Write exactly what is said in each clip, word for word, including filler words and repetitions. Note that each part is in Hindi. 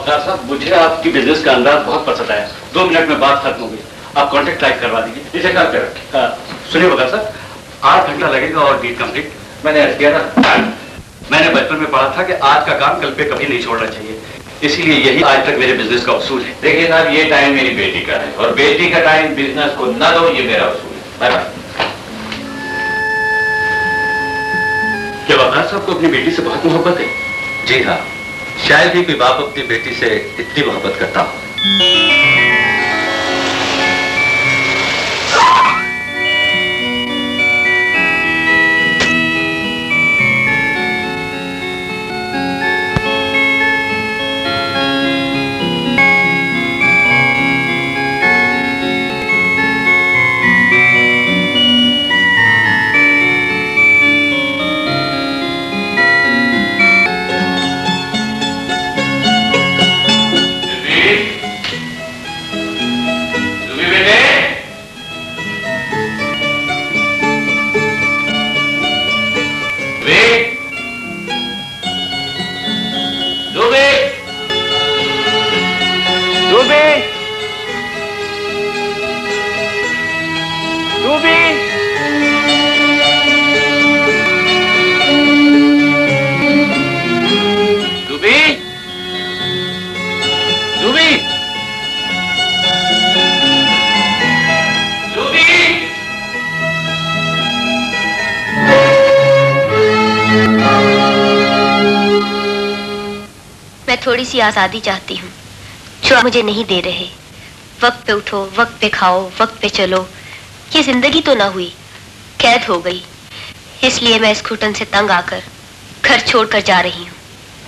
वकार साहब, मुझे आपकी बिजनेस का अंदाज बहुत पसंद आया। दो मिनट में बात खत्म हो गई। आप कॉन्ट्रैक्ट टाइप करवा दीजिए। इसे कर रखें। सुनिए वकार साहब, आठ घंटा लगेगा और डील कंप्लीट। मैंने अर्ज किया था, मैंने बचपन में पढ़ा था कि आज का काम कल पे कभी नहीं छोड़ना चाहिए, इसीलिए यही आज तक मेरे बिजनेस का उसूल है। देखिए साहब, ये टाइम मेरी बेटी का है और बेटी का टाइम बिजनेस को न दो, ये मेरा उसूल है। Bye bye. क्या वकार साहब को अपनी बेटी से बहुत मोहब्बत है? जी हाँ, शायद ही कोई बाप अपनी बेटी से इतनी मोहब्बत करता हो। थोड़ी सी आजादी चाहती हूँ जो आप मुझे नहीं दे रहे। वक्त पे उठो, वक्त पे खाओ, वक्त पे चलो, ये जिंदगी तो ना हुई, कैद हो गई। इसलिए मैं इस घुटन से तंग आकर घर छोड़कर जा रही हूँ।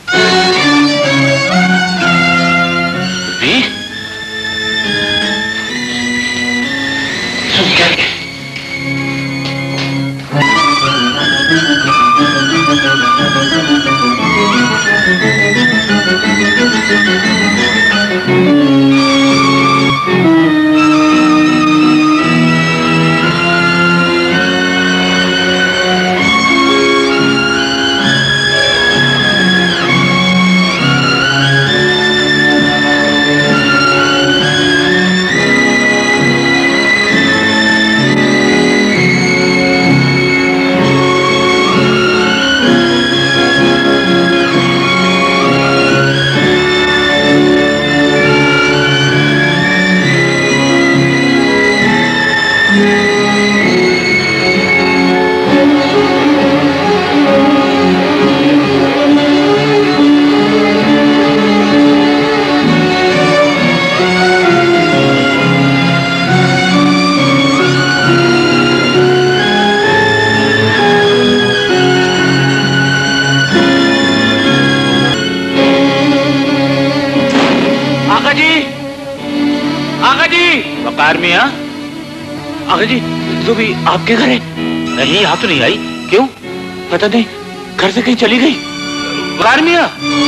जी तो भी आपके घर है? नहीं, यहाँ तो नहीं आई। क्यों? पता नहीं, घर से कहीं चली गई। वकार मियां,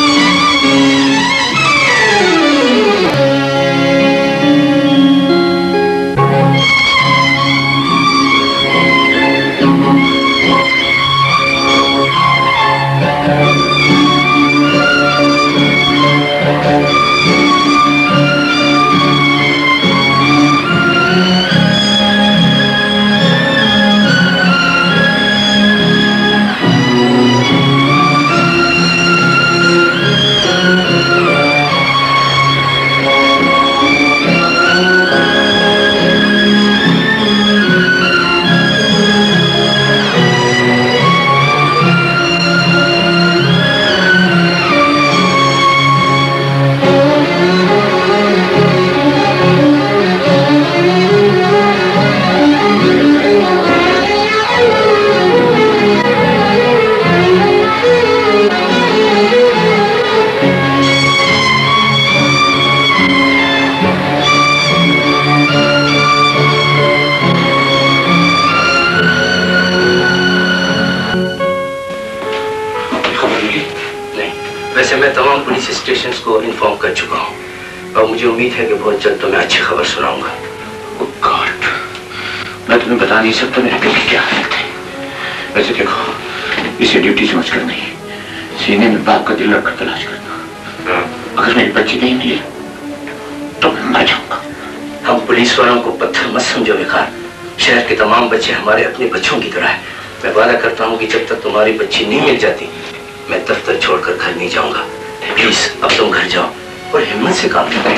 मुझे उम्मीद है कि बहुत जल्द तुम्हें अच्छी खबर सुनाऊंगा। Oh God, मैं तुम्हें बता नहीं सकता मेरे दिल की क्या हालत है। वैसे देखो, इसे ड्यूटी समझ कर नहीं, सीने में बाप का दिल रखकर तलाश करना। अगर मेरी बच्ची नहीं मिली तो मैं मर जाऊंगा। हम पुलिस वालों को पत्थर मत समझो विकार। शहर के तमाम बच्चे हमारे अपने बच्चों की तरह है। मैं वादा करता हूँ कि जब तक तुम्हारी बच्ची नहीं मिल जाती मैं दफ्तर छोड़कर घर नहीं जाऊंगा। प्लीज अब तुम घर जाओ और हिम्मत से काम लो।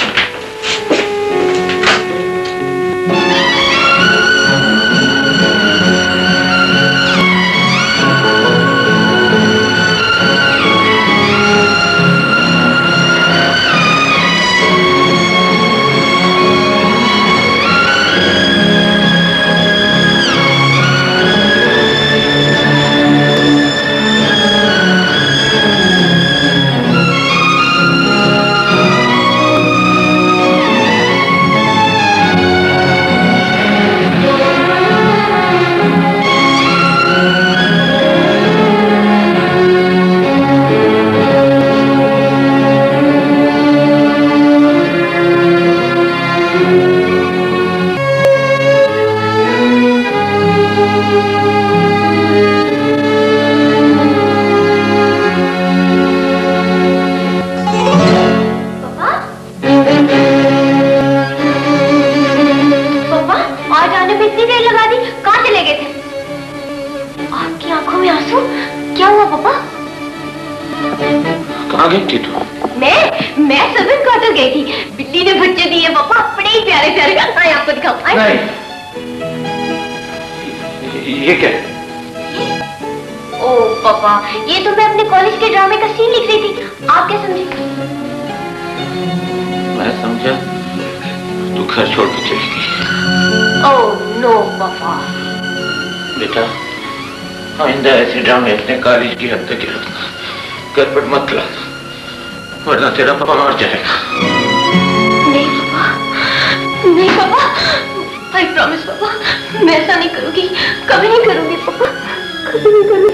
कॉलेज की हद तक गड़बड़ मत ला वरना तेरा पापा मर जाएगा। नहीं पापा, नहीं पापा, आई प्रॉमिस पापा, मैं ऐसा नहीं करूंगी, कभी नहीं करूंगी पापा, कभी नहीं करूंगी।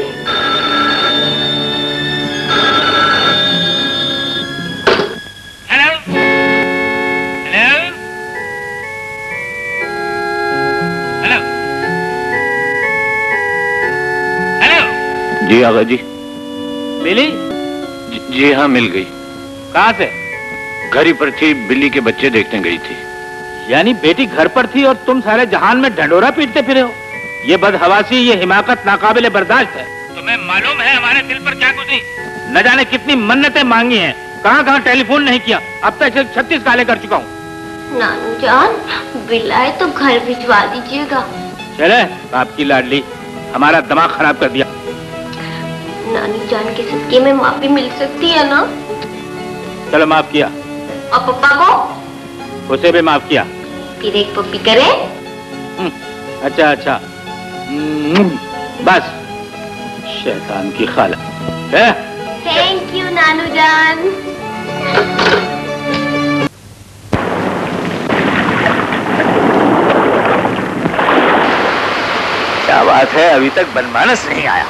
हेलो हेलो हेलो हेलो जी आगा जी मिली? जी, जी हाँ मिल गई। कहाँ से? घर ही पर थी, बिल्ली के बच्चे देखने गई थी। यानी बेटी घर पर थी और तुम सारे जहान में ढंडोरा पीटते फिरे हो? ये बदहवासी, ये हिमाकत नाकाबिले बर्दाश्त है। तुम्हें मालूम है हमारे दिल पर क्या गुजरी? न जाने कितनी मन्नतें मांगी हैं, कहाँ कहाँ टेलीफोन नहीं किया, अब तक छत्तीस काले कर चुका हूँ। नानू जान बिल्लाए तो घर भिजवा दीजिएगा। चले आपकी लाडली, हमारा दिमाग खराब कर दिया। नानी जान के सदके में माफी मिल सकती है ना? चलो माफ किया। और पप्पा को? उसे भी माफ किया। फिर एक पप्पी करे? अच्छा अच्छा बस शैतान की खाला है। थैंक यू नानू जान। क्या बात है, अभी तक बनमानस नहीं आया।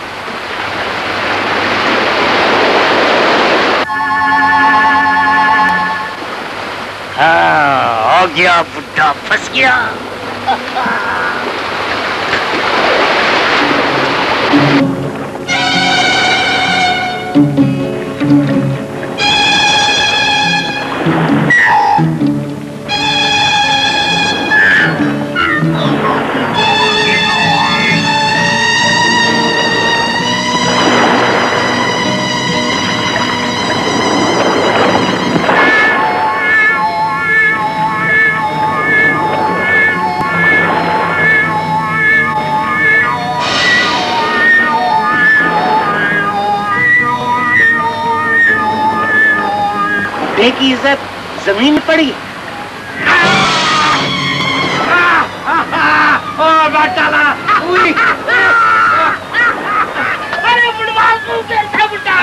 हाँ, हो गया बुड्ढा, फंस गया। की इज्जत जमीन पड़ी। अरे बुढ़वाल को कैसे बुढ़ा?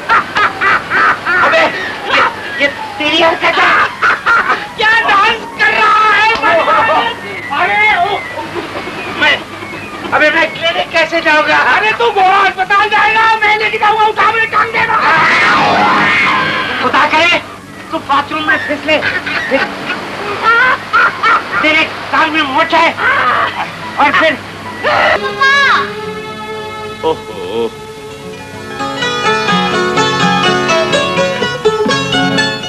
अबे ये, ये तेरी हरकत है। क्या डांस कर रहा है? अरे ओ, मैं अबे मैं क्लिनिक कैसे जाऊंगा? अरे तू वो अस्पताल जाएगा, मैं लेके जाऊंगा, उठा मेरे टांग देना। खुदा करे तू बाथरूम में फिसले, तेरे टांग में मोच है और फिर ओहो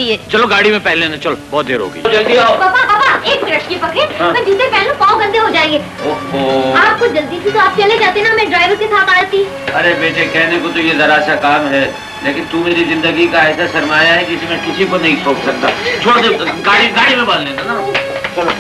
चाहिए। चलो गाड़ी में पहन लेना, चलो बहुत देर होगी। जल्दी आओ। पापा पापा एक मिनट, ये पकड़े। हाँ। मैं जूते पहन लूं, पाँव गंदे हो जाएंगे। आपको जल्दी थी तो आप चले जाते ना, मैं ड्राइवर के साथ आती। अरे बेटे, कहने को तो ये जरा सा काम है, लेकिन तू मेरी जिंदगी का ऐसा सरमाया है जिसमें किसी को नहीं छोड़ सकता। छोड़ दे, गाड़ी गाड़ी में बांध लेना ना। चलो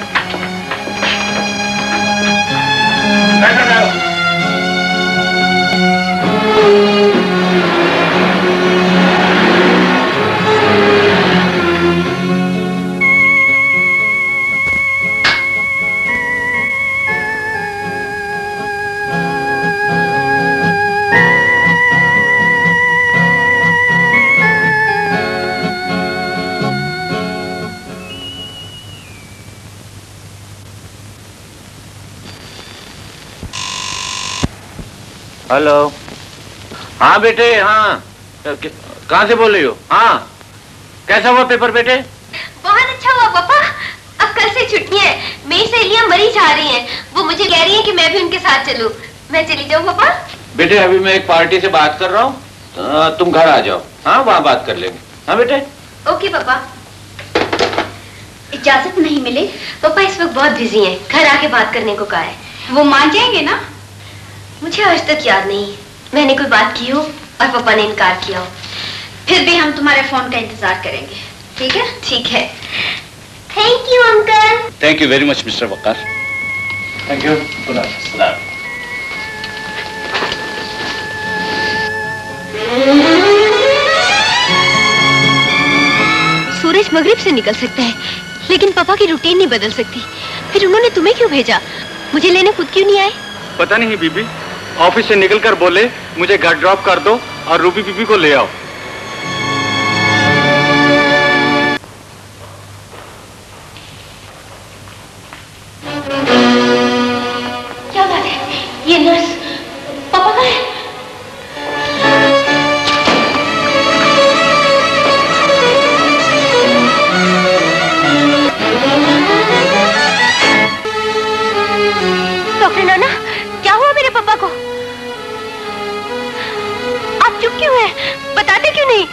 हेलो। हाँ बेटे, हाँ कहाँ से बोल रही हो? हाँ कैसा हुआ पेपर बेटे? बहुत अच्छा हुआ पापा, अब कल से छुट्टी है। मेरी सहेलियां मरीज आ रही हैं, वो मुझे कह रही हैं कि मैं भी उनके साथ चलूं। मैं चली जाऊं पापा? बेटे अभी मैं एक पार्टी से बात कर रहा हूँ, तुम घर आ जाओ। हाँ वहाँ बात कर लेंगे। हाँ बेटे। ओके पापा। इजाजत नहीं मिले? पापा इस वक्त बहुत बिजी हैं, घर आके बात करने को कहा है। वो मान जाएंगे ना? मुझे आज तक याद नहीं मैंने कोई बात की हो और पापा ने इनकार किया हो। फिर भी हम तुम्हारे फोन का इंतजार करेंगे, ठीक है? ठीक है। Thank you uncle. Thank you very much mister Waqar. Thank you. सूरज मगरिब से निकल सकता है, लेकिन पापा की रूटीन नहीं बदल सकती। फिर उन्होंने तुम्हें क्यों भेजा? मुझे लेने खुद क्यों नहीं आए? पता नहीं बीबी, ऑफिस से निकलकर बोले मुझे घर ड्रॉप कर दो और रूबी बीबी को ले आओ। क्या बात है? ये नर्स पापा का है? डॉक्टर नाना, क्या हुआ मेरे पापा को? आप चुप क्यों हैं? बताते क्यों नहीं?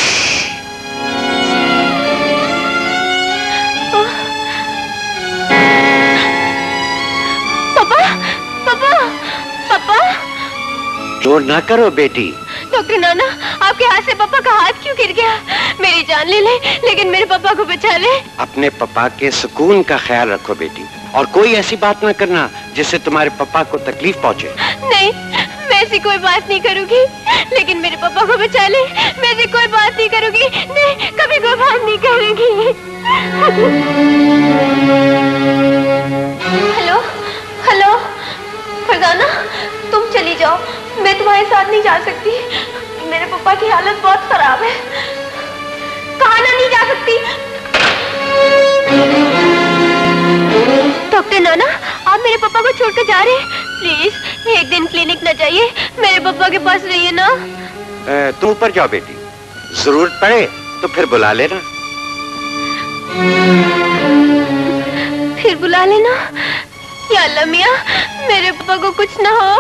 पापा, पापा, पापा। जोर ना करो बेटी। डॉक्टर नाना, आपके हाथ से पापा का हाथ क्यों गिर गया? मेरी जान ले ले, लेकिन मेरे पापा को बचा ले। अपने पापा के सुकून का ख्याल रखो बेटी, और कोई ऐसी बात ना करना जिससे तुम्हारे पापा को तकलीफ पहुंचे। नहीं, मैं ऐसी कोई बात नहीं करूंगी, लेकिन मेरे पापा को बचा ले। मैं ऐसी कोई बात नहीं करूंगी, नहीं, कभी कोई बात नहीं करूंगी। हेलो, हेलो, फरजाना, तुम चली जाओ, मैं तुम्हारे साथ नहीं जा सकती। मेरे पापा की हालत बहुत खराब है। कहाँ ना नहीं जा सकती? डॉक्टर नाना, आप मेरे पापा को छोड़कर जा रहे हैं? प्लीज एक दिन क्लिनिक न जाइए, मेरे पापा के पास रहिए ना। तुम ऊपर जाओ बेटी, जरूरत पड़े तो फिर बुला लेना। फिर बुला लेना? या अल्लाह मियां, मेरे पापा को कुछ ना हो।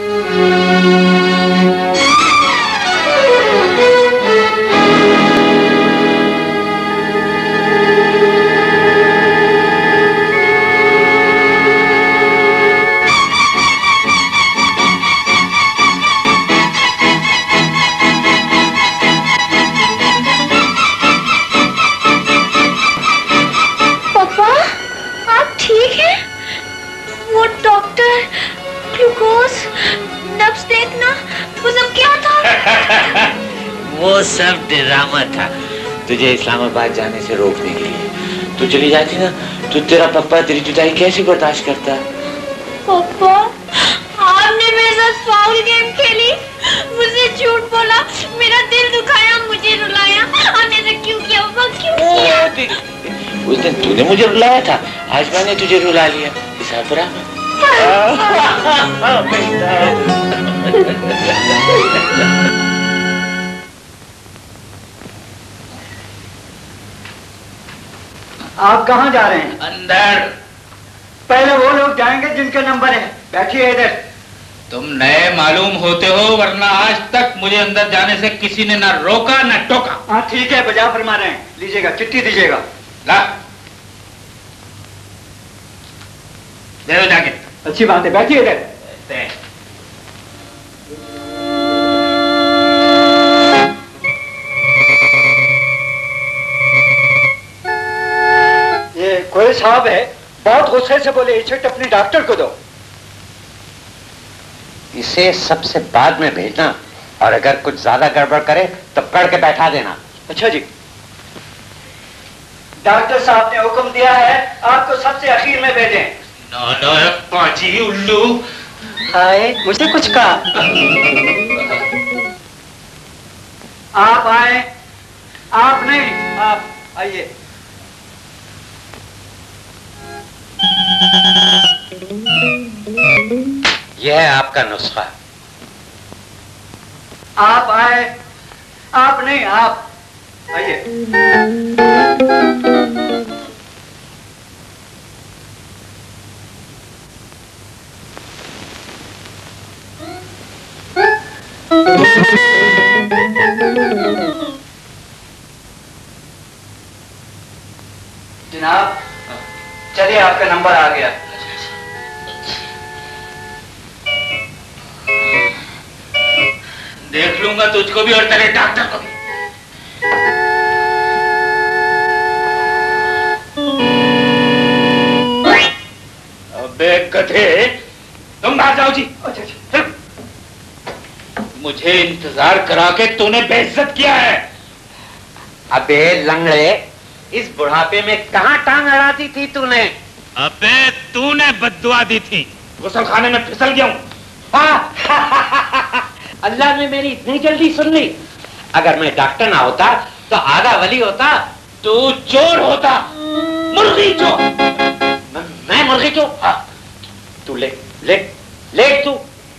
वो डॉक्टर, ग्लूकोज, नब्ज देखना, वो सब क्या था? वो सब ड्रामा था, तुझे इस्लामाबाद जाने से रोकने के लिए। तू चली जाती ना तो तेरा पापा तेरी जुदाई कैसे बर्दाश्त करता? पापा, आपने मेरे साथ फाउल गेम खेली, मुझे झूठ बोला, मेरा दिल दुखाया, मुझे रुलाया। आपने ऐसा क्यों किया पापा, क्यों किया? उस दिन तूने मुझे रुलाया था, आज मैंने तुझे रुला लिया, हिसाब बराबर। आप कहाँ जा रहे हैं? अंदर। पहले वो लोग जाएंगे जिनके नंबर है, बैठिए इधर। तुम नए मालूम होते हो, वरना आज तक मुझे अंदर जाने से किसी ने ना रोका ना टोका। हाँ ठीक है, बजा फरमा रहे हैं। लीजिएगा, चिट्ठी दीजिएगा। ला दे दो जाके। अच्छी बात है, बैठिए इधर। ये कोई साहब है, बहुत गुस्से से बोले, ये चिट्ठी अपने डॉक्टर को दो। इसे सबसे बाद में भेजना, और अगर कुछ ज्यादा गड़बड़ करे तो पकड़ के बैठा देना। अच्छा जी। डॉक्टर साहब ने हुक्म दिया है आपको सबसे आखिर में भेजें। ना ना पाजी उल्लू। हाय, मुझे कुछ कहा। आप आए। आप नहीं, आप आइए। यह है आपका नुस्खा। आप आए। आप नहीं, आप आइए। जनाब, चलिए आपका नंबर आ गया। देख लूंगा तुझको भी और तेरे डॉक्टर को भी। अबे गधे, तुम बाहर जाओ जी। अच्छा अच्छा। मुझे इंतजार करा के तूने बेइज्जत किया है। अबे लंगड़े, इस बुढ़ापे में कहाँ टांग अड़ाती थी तूने? अबे तूने बद्दुआ दी थी, गुसल खाने में फिसल गया हूँ। अल्लाह ने मेरी इतनी जल्दी सुन ली। अगर मैं डॉक्टर ना होता तो आधा वली होता। तू चोर होता, मुर्गी चोर। मैं, मैं मुर्गी चोर? हाँ। तू ले ले ले तू।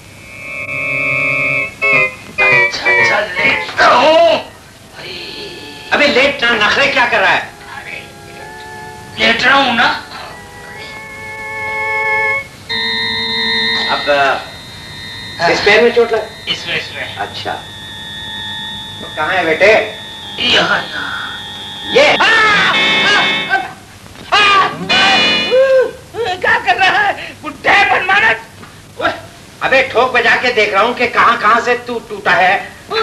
अच्छा अच्छा लेटता हूँ। अबे लेट ना, नखरे क्या कर रहा है? लेट रहा हूँ ना। अब इस पैर में चोट लग? इसमें इसमें। अच्छा, तो कहाँ है बेटे? यहाँ यहाँ। ये क्या कर रहा है बुढ़े बनमानस? अबे ठोक बजा के देख रहा हूँ कि कहाँ कहाँ से तू टूटा है।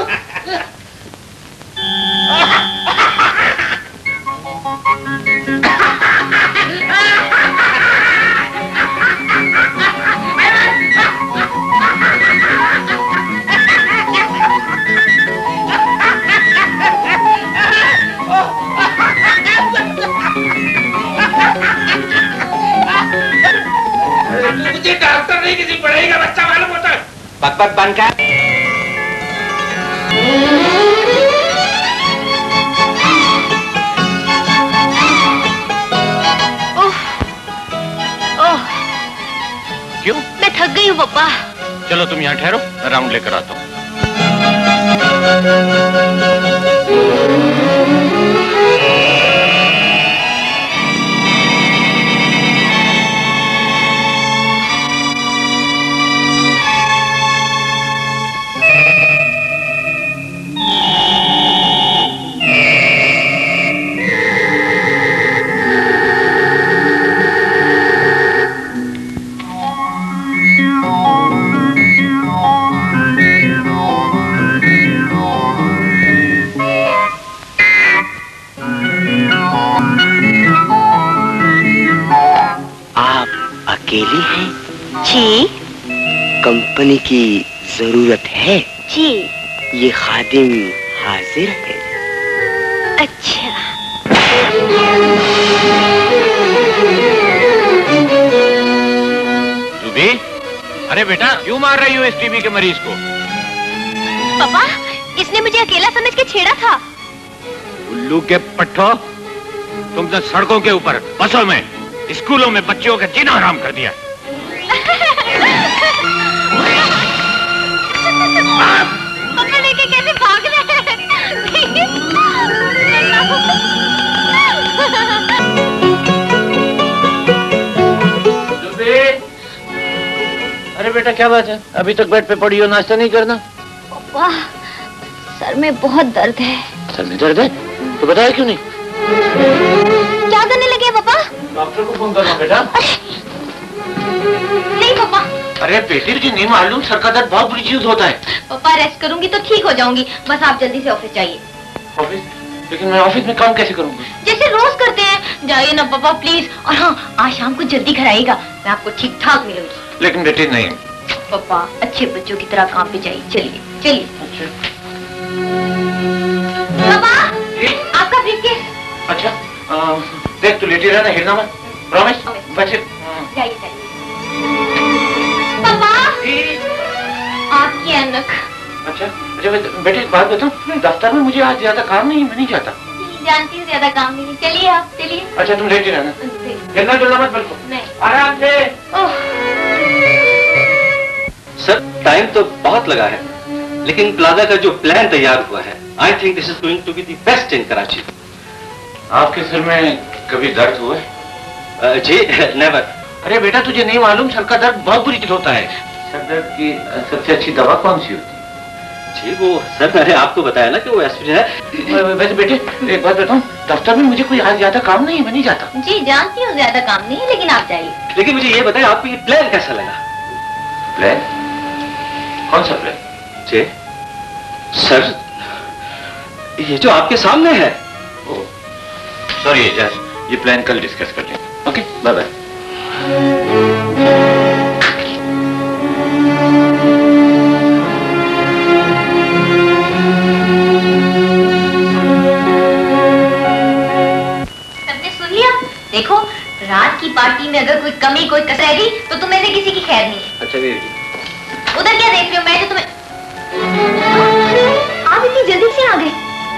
मुझे डॉक्टर नहीं, किसी पढ़ाई का बच्चा मालूम होता है। बक बक बन कर। क्यों? मैं थक गई हूँ पप्पा। चलो तुम यहाँ ठहरो, मैं राउंड लेकर आता हूँ। अकेली हैं? जी। कंपनी की जरूरत है? जी। ये खादिम हाजिर है। अच्छा। रूबी, अरे बेटा क्यों मार रही हो इस टीबी के मरीज को? पापा, इसने मुझे अकेला समझ के छेड़ा था। उल्लू के पट्टो, तुमने सड़कों के ऊपर, बसों में, स्कूलों में बच्चों का जीना हराम कर दिया। पापा लेके कैसे भाग रहे हैं? अरे अरे बेटा क्या बात है, अभी तक बेड पे पड़ी हो, नाश्ता नहीं करना? पापा सर में बहुत दर्द है। सर में दर्द है? तो बताया क्यों नहीं? क्या करने लगे पापा? डॉक्टर को फोन करना बेटा। नहीं पापा। अरे बेटी की नहीं मालूम, सर का दर्द बहुत बुरी चीज होता है। पापा रेस्ट करूंगी तो ठीक हो जाऊंगी, बस आप जल्दी से ऑफिस जाइए। ऑफिस? लेकिन मैं ऑफिस में काम कैसे करूंगा? जैसे रोज करते हैं, जाइए ना पापा प्लीज। और हाँ, आज शाम को जल्दी घर आइएगा, मैं आपको ठीक ठाक मिलूंगी। लेकिन बेटी नहीं। पापा अच्छे बच्चों की तरह काम पे जाइए, चलिए चलिए। अच्छा। पापा आपका ब्रीफकेस। अच्छा आ, देख तू लेटी रहना, हिलना मत, प्रॉमिस? बच्चे जाइए जाइए। पापा आपकी ऐनक। अच्छा अच्छा बेटे एक बात बताऊं, दफ्तर में मुझे आज ज्यादा काम नहीं, मैं नहीं जाता। जानती हूँ ज्यादा काम नहीं, चलिए आप चलिए। अच्छा तुम लेटी रहना, हिलना डुलना मत बिल्कुल। नहीं आराम से। सर टाइम तो बहुत लगा है, लेकिन प्लाजा का जो प्लान तैयार हुआ है, I think this is going to be the best in Karachi. आपके सिर में कभी दर्द हुआ है? uh, जी नेवर। अरे बेटा तुझे नहीं मालूम, सर का दर्द बहुत बुरी चीज होता है। सर दर्द की सबसे अच्छी दवा कौन सी होती है? जी वो सर मैंने आपको बताया ना कि वो एस्पिरिन है। वैसे बेटे एक बात बताऊं, दफ्तर में मुझे कोई आज ज्यादा काम नहीं है, मैं नहीं जाता। जी जानती हूँ ज्यादा काम नहीं है, लेकिन आप जाइए। लेकिन मुझे ये बताएं आपको ये प्लान कैसा लगा? प्लान? कौन सा प्लान? जी सर ये जो आपके सामने है। सॉरी एजाज, ये प्लान कल डिस्कस कर लेंगे। Okay bye bye. सबने सुन लिया? देखो रात की पार्टी में अगर कोई कमी कोई कसर रह गई तो तुम्हें से किसी की खैर नहीं है। अच्छा भी उधर क्या देख रहे हो? मैं तो तुम्हें आप इतनी जल्दी से आ गए।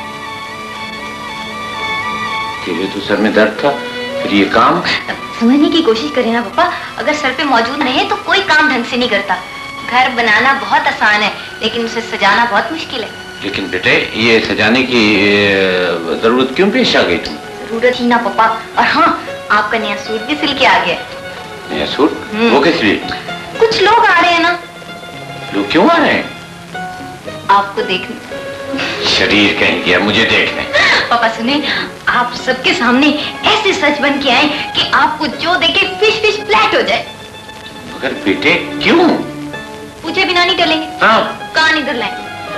ये तो सर में दर्द था, फिर ये काम। समझने की कोशिश करें ना पापा, अगर सर पे मौजूद रहे तो कोई काम ढंग से नहीं करता। घर बनाना बहुत आसान है, लेकिन उसे सजाना बहुत मुश्किल है। लेकिन बेटे ये सजाने की जरूरत क्यों पेश आ गई तुम? जरूरत ही ना पापा। और हाँ, आपका नया सूट भी सिल के आ गया। नया सूट? वो किस लिए? कुछ लोग आ रहे हैं ना। लोग क्यों आ रहे हैं? आपको देखने। शरीर कहीं गया मुझे देखने। पापा सुने, आप सबके सामने ऐसे सच बन के आए कि आपको जो देखे फिश फिश फ्लैट हो जाए। मगर बेटे क्यों? पूछे बिना नहीं टलेंगे। हाँ। कान इधर लाए।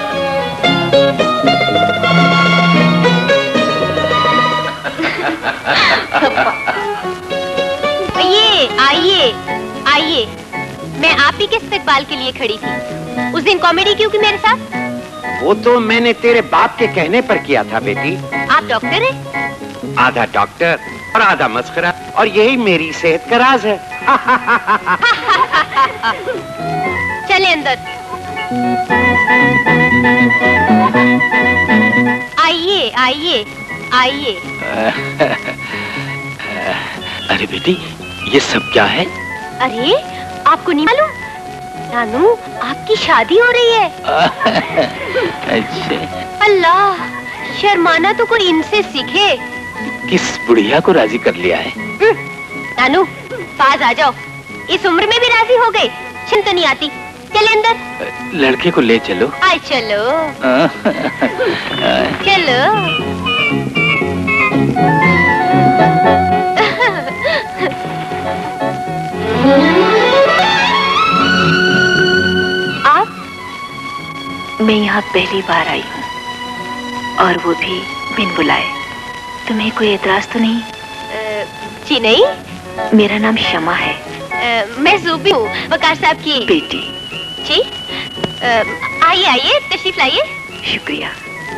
आइए आइए आइए, मैं आप ही के इस्तकबाल के लिए खड़ी थी। उस दिन कॉमेडी क्यों की मेरे साथ? वो तो मैंने तेरे बाप के कहने पर किया था बेटी। आप डॉक्टर हैं? आधा डॉक्टर और आधा मस्खरा, और यही मेरी सेहत का राज है। चले अंदर। आइए आइए आइए। अरे बेटी ये सब क्या है? अरे आपको नहीं मालूम? नानू आपकी शादी हो रही है। अच्छा। अल्लाह, शर्माना तो कोई इनसे सीखे। किस बुढ़िया को राजी कर लिया है? नानू पास आ जाओ, इस उम्र में भी राजी हो गए, शर्म तो नहीं आती। चले अंदर। लड़के को ले चलो। आए चलो चलो। मैं यहाँ पहली बार आई हूँ, और वो भी बिन बुलाए। तुम्हें कोई एतराज तो नहीं? आ, जी नहीं। मेरा नाम शमा है। आ, मैं ज़ूबी हूँ, वकार साहब की बेटी। जी आइए आइए, तशरीफ लाइए। शुक्रिया।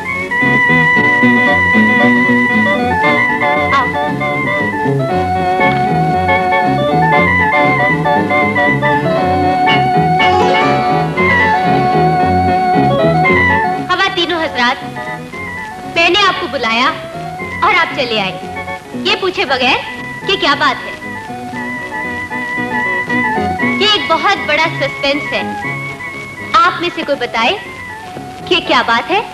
खवातीनो हजरात, मैंने आपको बुलाया और आप चले आए, ये पूछे बगैर कि क्या बात है। ये एक बहुत बड़ा सस्पेंस है, आप में से कोई बताए कि क्या बात है।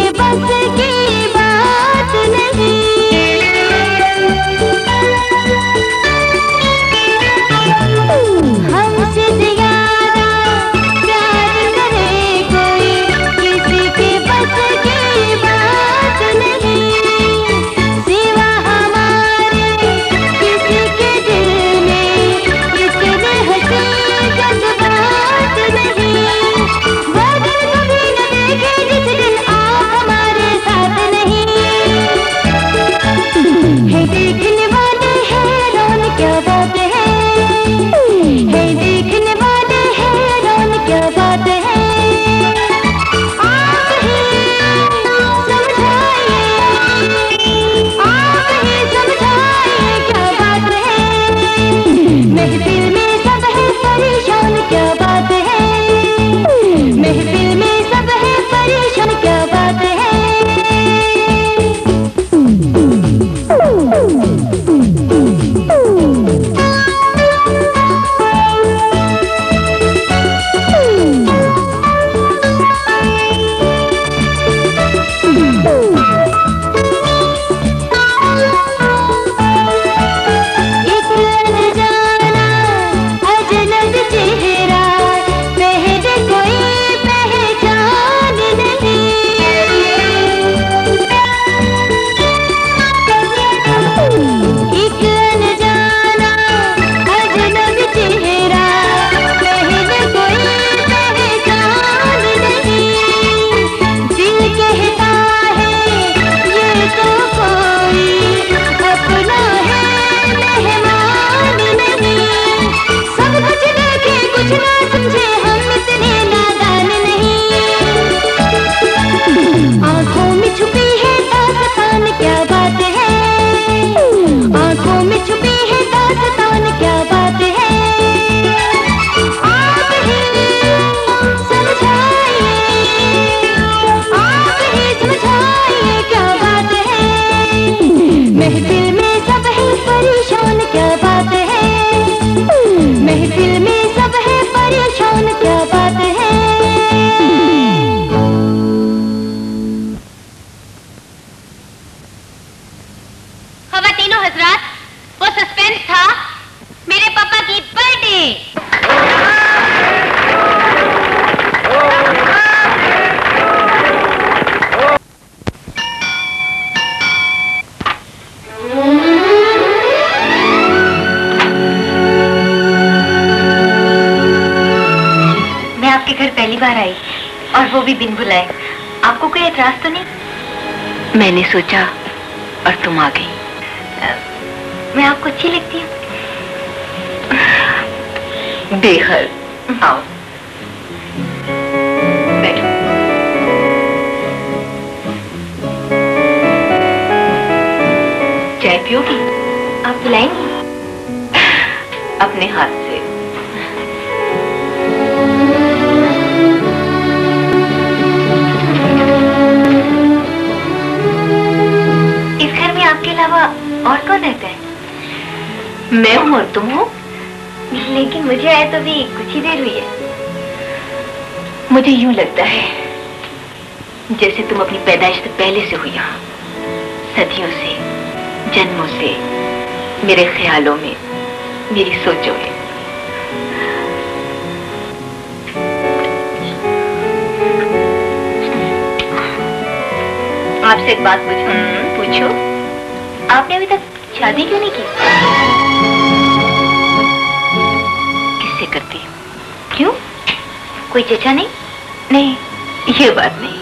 बस की बात नहीं। हमसे ज्यादा प्यार करे कोई, किसी के बस की बात नहीं। सिवा हमारे किसी के दिल में इतने हंसी जज्बात नहीं। वो दिन कभी न देखे जिस दिन आप हमारे साथ नहीं। है देखने वाले हैरान क्या बात है, है देखने वाले हैरान क्या बात है। आप ही समझाइए, आप ही समझाइए क्या बात है। महफिल में सब है परेशान क्या बात है, महफिल में सब है परेशान क्या बात है। एक अनजाना अजनबी चेहरा, पहले कोई पहचान नहीं। एक अनजाना अजनबी चेहरा, पहले कोई पहचान नहीं। दिल कहता है ये तो कोई अपना है मेहमान नहीं। सब कुछ देखे कुछ ना समझे हम इतने नादान नहीं। आंखों में छुपी है दास्तान क्या बात है, आंखों में छुपी है दास्तान क्या बात है। आप ही समझाइए, आप ही समझाइए क्या बात है। महफिल में सब है परेशान क्या बात है, महफिल में सब है परेशान क्या बात है। खवातीनो हजरात, वो सस्पेंस था मेरे पापा की बर्थडे। मैं आपके घर पहली बार आई और वो भी बिन बुलाए। आपको कोई एतराज तो नहीं? मैंने सोचा और तुम आ गई। मैं आपको अच्छी लगती हूँ? बेहद। आओ बैठो। चाय पियोगी? आप पिलाएंगी? अपने हाथ से। इस घर में आपके अलावा और कौन रहता है? मैं हूँ और तुम हो। लेकिन मुझे आए तो भी कुछ ही देर हुई है। मुझे यूं लगता है जैसे तुम अपनी पैदाइश से पहले से हो यहाँ, सदियों से, जन्मों से, मेरे ख्यालों में, मेरी सोचों में। आपसे एक बात पूछूं? पूछो। आपने अभी तक शादी क्यों नहीं की? किससे करती हूँ? क्यों? कोई चचा नहीं? नहीं, ये बात नहीं।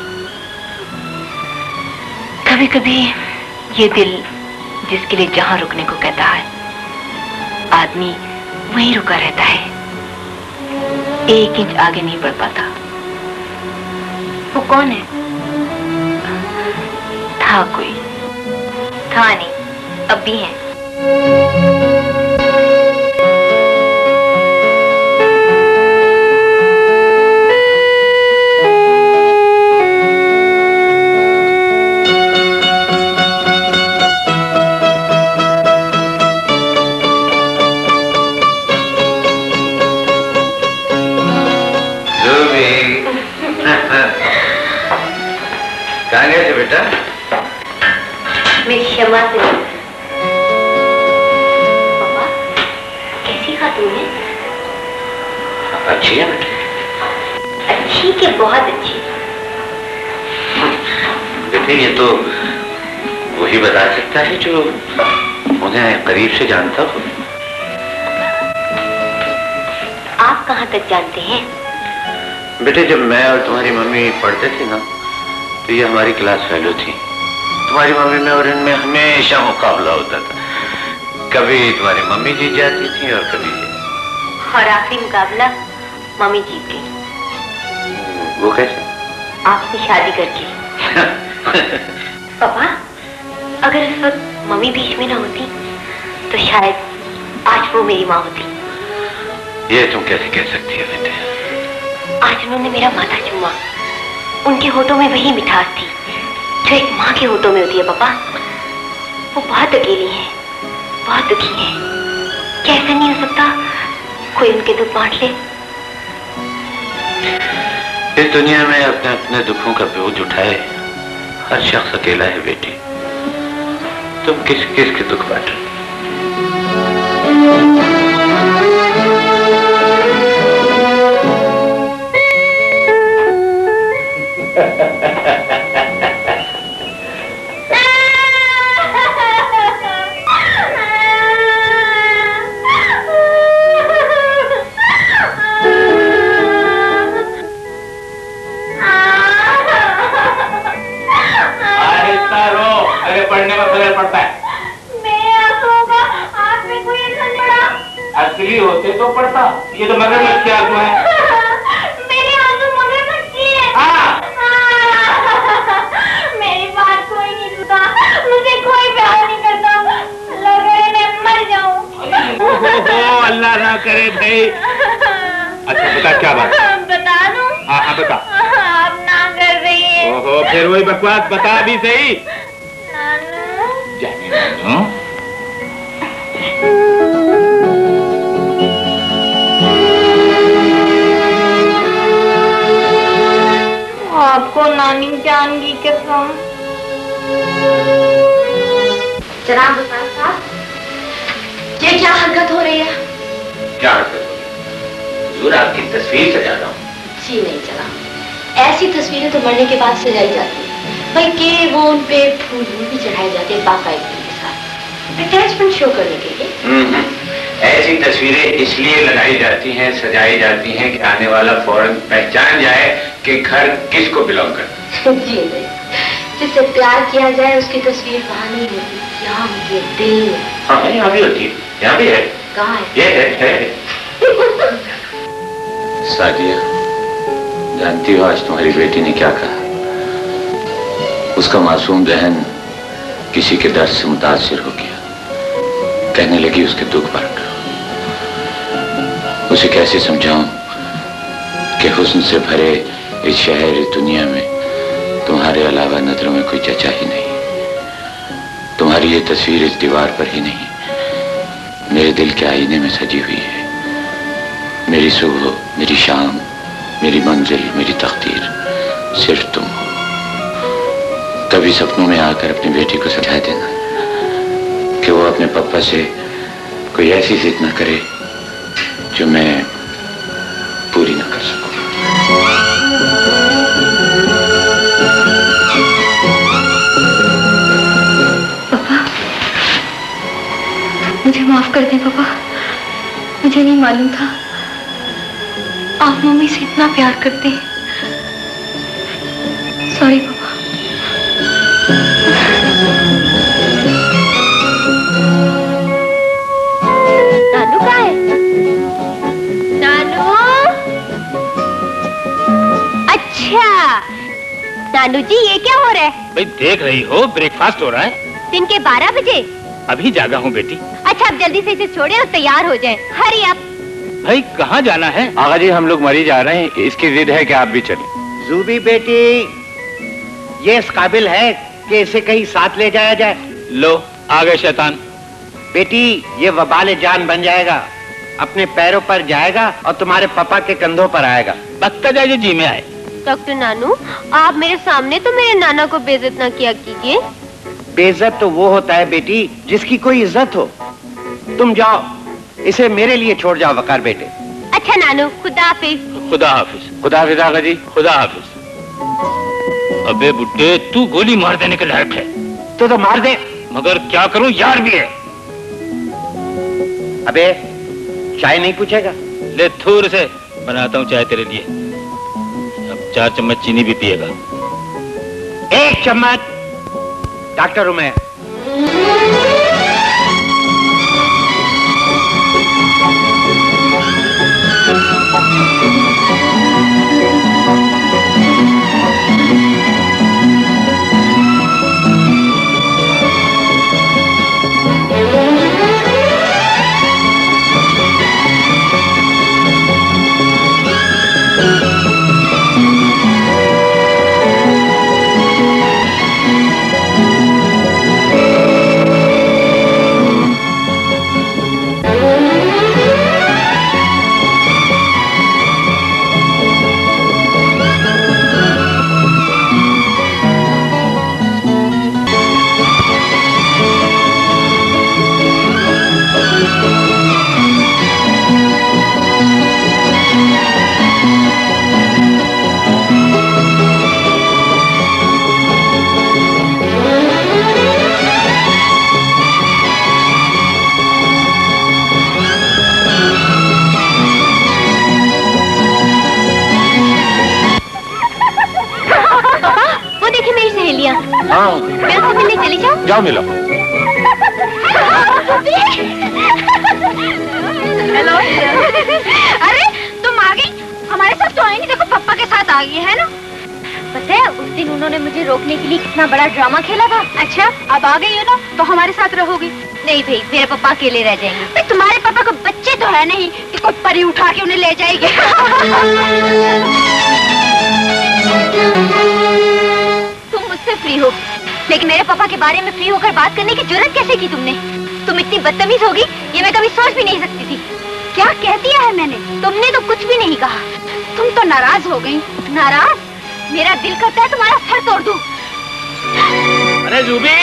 कभी कभी ये दिल जिसके लिए जहां रुकने को कहता है, आदमी वहीं रुका रहता है, एक इंच आगे नहीं बढ़ पाता। वो कौन है? था कोई, था नहीं, अब भी है। कहानी गए थे बेटा? मेरी क्षमा से। पापा, कैसी खातून है? अच्छी है बेटा। अच्छी के बहुत अच्छी। बेटे ये तो वही बता सकता है जो उन्हें करीब से जानता हो। आप कहाँ तक जानते हैं? बेटे जब मैं और तुम्हारी मम्मी पढ़ते थे ना तो ये हमारी क्लास फेलो थी। तुम्हारी मम्मी में और इनमें हमेशा मुकाबला होता था। कभी तुम्हारी मम्मी जीत जाती थी और कभी ये। और आखिरी मुकाबला मम्मी जीत गई। वो कैसे? आपसे शादी करके। पापा, अगर इस वक्त मम्मी बीच में ना होती तो शायद आज वो मेरी माँ होती। ये तुम कैसे कह सकती हो बेटे? आज उन्होंने मेरा माथा चूमा। उनके होठों में वही मिठास थी जो एक माँ के होठों में होती है। पापा, वो बहुत अकेली हैं, बहुत दुखी हैं। क्या ऐसा नहीं हो सकता कोई उनके दुख बांट ले? इस दुनिया में अपने अपने दुखों का बोझ उठाए हर शख्स अकेला है बेटी। तुम किस किस के दुख बांटो? पढ़ने में फर्क पड़ता है। मेरे आंसुओं का आंख में कोई असर पड़ा। असली होते तो पड़ता। ये तो मगरमच्छ के आंसू हैं। मेरे आंसू मगरमच्छ की है। हाँ। मेरी बात कोई नहीं सुनता, मुझे कोई प्यार नहीं करता। अल्लाह करे मैं मर जाऊं। ओहो, अल्लाह ना करे भाई। अच्छा बता क्या बात? बता दूं? हाँ हाँ बता। आप ना कर रही है। ओहो, फिर वही बकवास बता भी सही। हाँ? आपको नानी जान की कसम। जनाब हुसैन साहब, ये क्या हरकत हो रही है? क्या हरकत हो रही है? हुजूर आपकी तस्वीर सजा रहा हूँ। जी नहीं जनाब, ऐसी तस्वीरें तो मरने के बाद सजाई जाती है, बल्कि वो उन पे फूल फूल भी चढ़ाए जाते हैं बाकायदगी के साथ, अटैचमेंट शो करने के लिए। ऐसी तस्वीरें इसलिए लगाई जाती हैं, सजाई जाती हैं कि आने वाला फौरन पहचान जाए कि घर किसको बिलोंग करता है। जी नहीं, जिससे प्यार किया जाए उसकी तस्वीर वहाँ नहीं होती, यहाँ होती है दिल में। हाँ यहाँ भी होती है, यहाँ भी है। कहाँ है? ये है, है। सादिया, जानती हो आज तुम्हारी बेटी ने क्या कहा? उसका मासूम बहन किसी के दर्द से मुतासिर हो गया, कहने लगी उसके दुख बांटो। उसे कैसे समझाऊं कि हुस्न से भरे इस शहर इस दुनिया में तुम्हारे अलावा नजरों में कोई जचा ही नहीं। तुम्हारी ये तस्वीर इस दीवार पर ही नहीं, मेरे दिल के आईने में सजी हुई है। मेरी सुबह, मेरी शाम, मेरी मंजिल, मेरी तकदीर सिर्फ तुम हो। कभी सपनों में आकर अपनी बेटी को समझा देना कि वो अपने पापा से कोई ऐसी जिद न करे जो मैं पूरी न कर सकूं। पापा, मुझे माफ कर दें पापा, मुझे नहीं मालूम था आप मम्मी से इतना प्यार करते हैं। सॉरी पापा। नानू कहाँ है? नानू? अच्छा नानू जी, ये क्या हो रहा है? भाई देख रही हो, ब्रेकफास्ट हो रहा है। दिन के बारह बजे? अभी जागा हूँ बेटी। अच्छा अब जल्दी से इसे छोड़े और तैयार हो जाए। Hurry up. भाई कहाँ जाना है? आगा जी हम लोग मरी जा रहे हैं, इसकी जिद है कि आप भी चलें। जूबी बेटी, ये इस काबिल है कि इसे कहीं साथ ले जाया जाए। लो आ गए शैतान। बेटी ये वबाल जान बन जाएगा, अपने पैरों पर जाएगा और तुम्हारे पापा के कंधों पर आएगा। पक्का जाए जी में आए। डॉक्टर नानू, आप मेरे सामने तो मेरे नाना को बेइज्जत ना किया कीजिए। बेइज्जत तो वो होता है बेटी जिसकी कोई इज्जत हो। तुम जाओ, इसे मेरे लिए छोड़ जाओ वकार बेटे। अच्छा नानू, खुदा हाफिज। खुदा हाफिज। खुदा हाफिज आगा जी, खुदा हाफिज। अबे बुड्ढे, तू गोली मार देने के लायक है। तो तो मार दे, मगर क्या करूं, यार भी है। अबे चाय नहीं पूछेगा? ले थूर से बनाता हूँ चाय तेरे लिए। अब चार चम्मच चीनी भी पिएगा। एक चम्मच। डॉक्टर हूं मैं। हाँ, मैं उससे मिलने चली जाऊं? जाओ मिलो। हेलो। अरे तुम आ गई? हमारे साथ तो आई नहीं, देखो पापा के साथ आ गई है ना। पता है उस दिन उन्होंने मुझे रोकने के लिए कितना बड़ा ड्रामा खेला था। अच्छा, अब आ गई हो ना तो हमारे साथ रहोगी? नहीं भाई, मेरे पापा अकेले रह जाएंगे। तुम्हारे पापा को बच्चे तो है नहीं कि कोई परी उठा के उन्हें ले जाएगी। तुम मुझसे फ्री हो, लेकिन मेरे पापा के बारे में फ्री होकर बात करने की जरूरत कैसे की तुमने? तुम इतनी बदतमीज होगी ये मैं कभी सोच भी नहीं सकती थी। क्या कह दिया है मैंने? तुमने तो कुछ भी नहीं कहा। तुम तो नाराज हो गई। नाराज? मेरा दिल करता है तुम्हारा सर तोड़ दूं। अरे जूबी,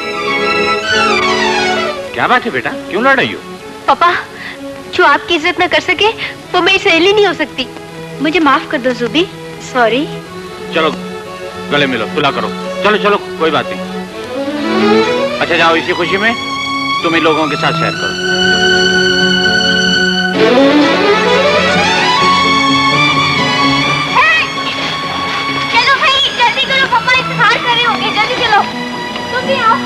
क्या बात है बेटा, क्यों लड़ रही हो? पापा, जो आपकी इज्जत न कर सके वो मेरी सहेली नहीं हो सकती। मुझे माफ कर दो जूबी, सॉरी। चलो गले मिलो, सुलह करो। चलो चलो, कोई बात नहीं। अच्छा जाओ, इसी खुशी में तुम इन लोगों के साथ शेयर करो। चलो भाई, जल्दी करो, पापा इंतजार कर रहे होंगे। जल्दी चलो, तुम भी आओ।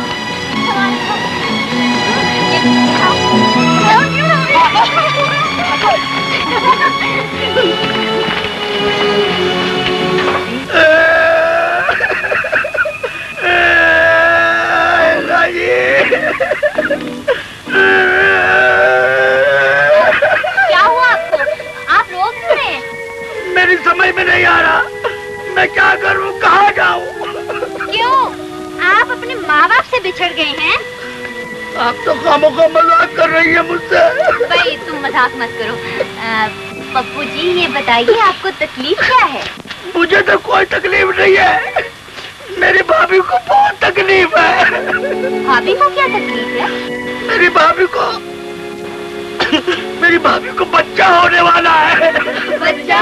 क्या हुआ आपको? आप रो क्यों रहे हैं? मेरी समझ में नहीं आ रहा, मैं क्या करूं, कहाँ जाऊं? क्यों? आप अपने माँ बाप से बिछड़ गए हैं? आप तो खामोखा मजाक कर रही है मुझसे। भाई तुम मजाक मत करो। आ, पप्पू जी ये बताइए आपको तकलीफ क्या है? मुझे तो कोई तकलीफ नहीं है, मेरी भाभी को बहुत तकलीफ है। भाभी को क्या तकलीफ है? मेरी भाभी को मेरी भाभी को बच्चा होने वाला है। बच्चा?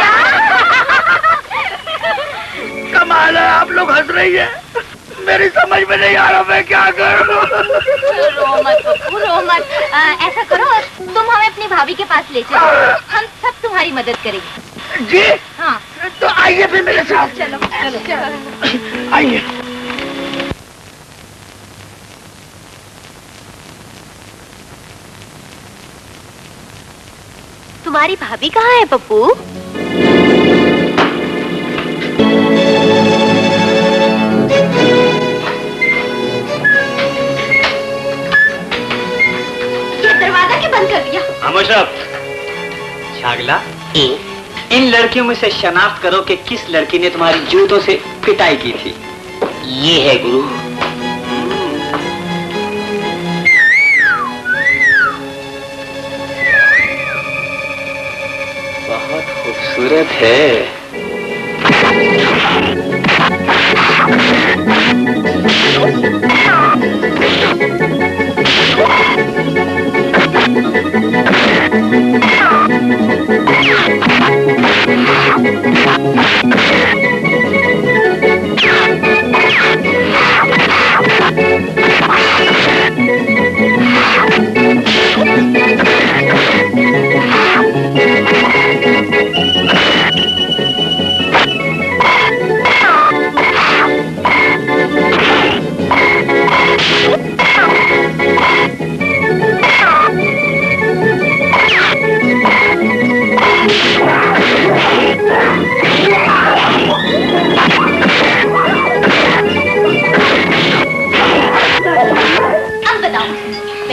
कमाल है, आप लोग हंस रही है, मेरी समझ में नहीं आ रहा मैं क्या करूं। रो मत पप्पू, रो मत। आ, ऐसा करो, तुम हमें अपनी भाभी के पास ले चलो, हम सब तुम्हारी मदद करेंगे। जी हाँ, तो आइए फिर मेरे साथ। चलो चलो चलो आइए। तुम्हारी भाभी कहाँ है पप्पू? ये दरवाजा क्यों बंद कर दिया? अमोशब, छागला, इन लड़कियों में से शनाख्त करो कि किस लड़की ने तुम्हारी जूतों से पिटाई की थी। ये है गुरु। बहुत खूबसूरत है।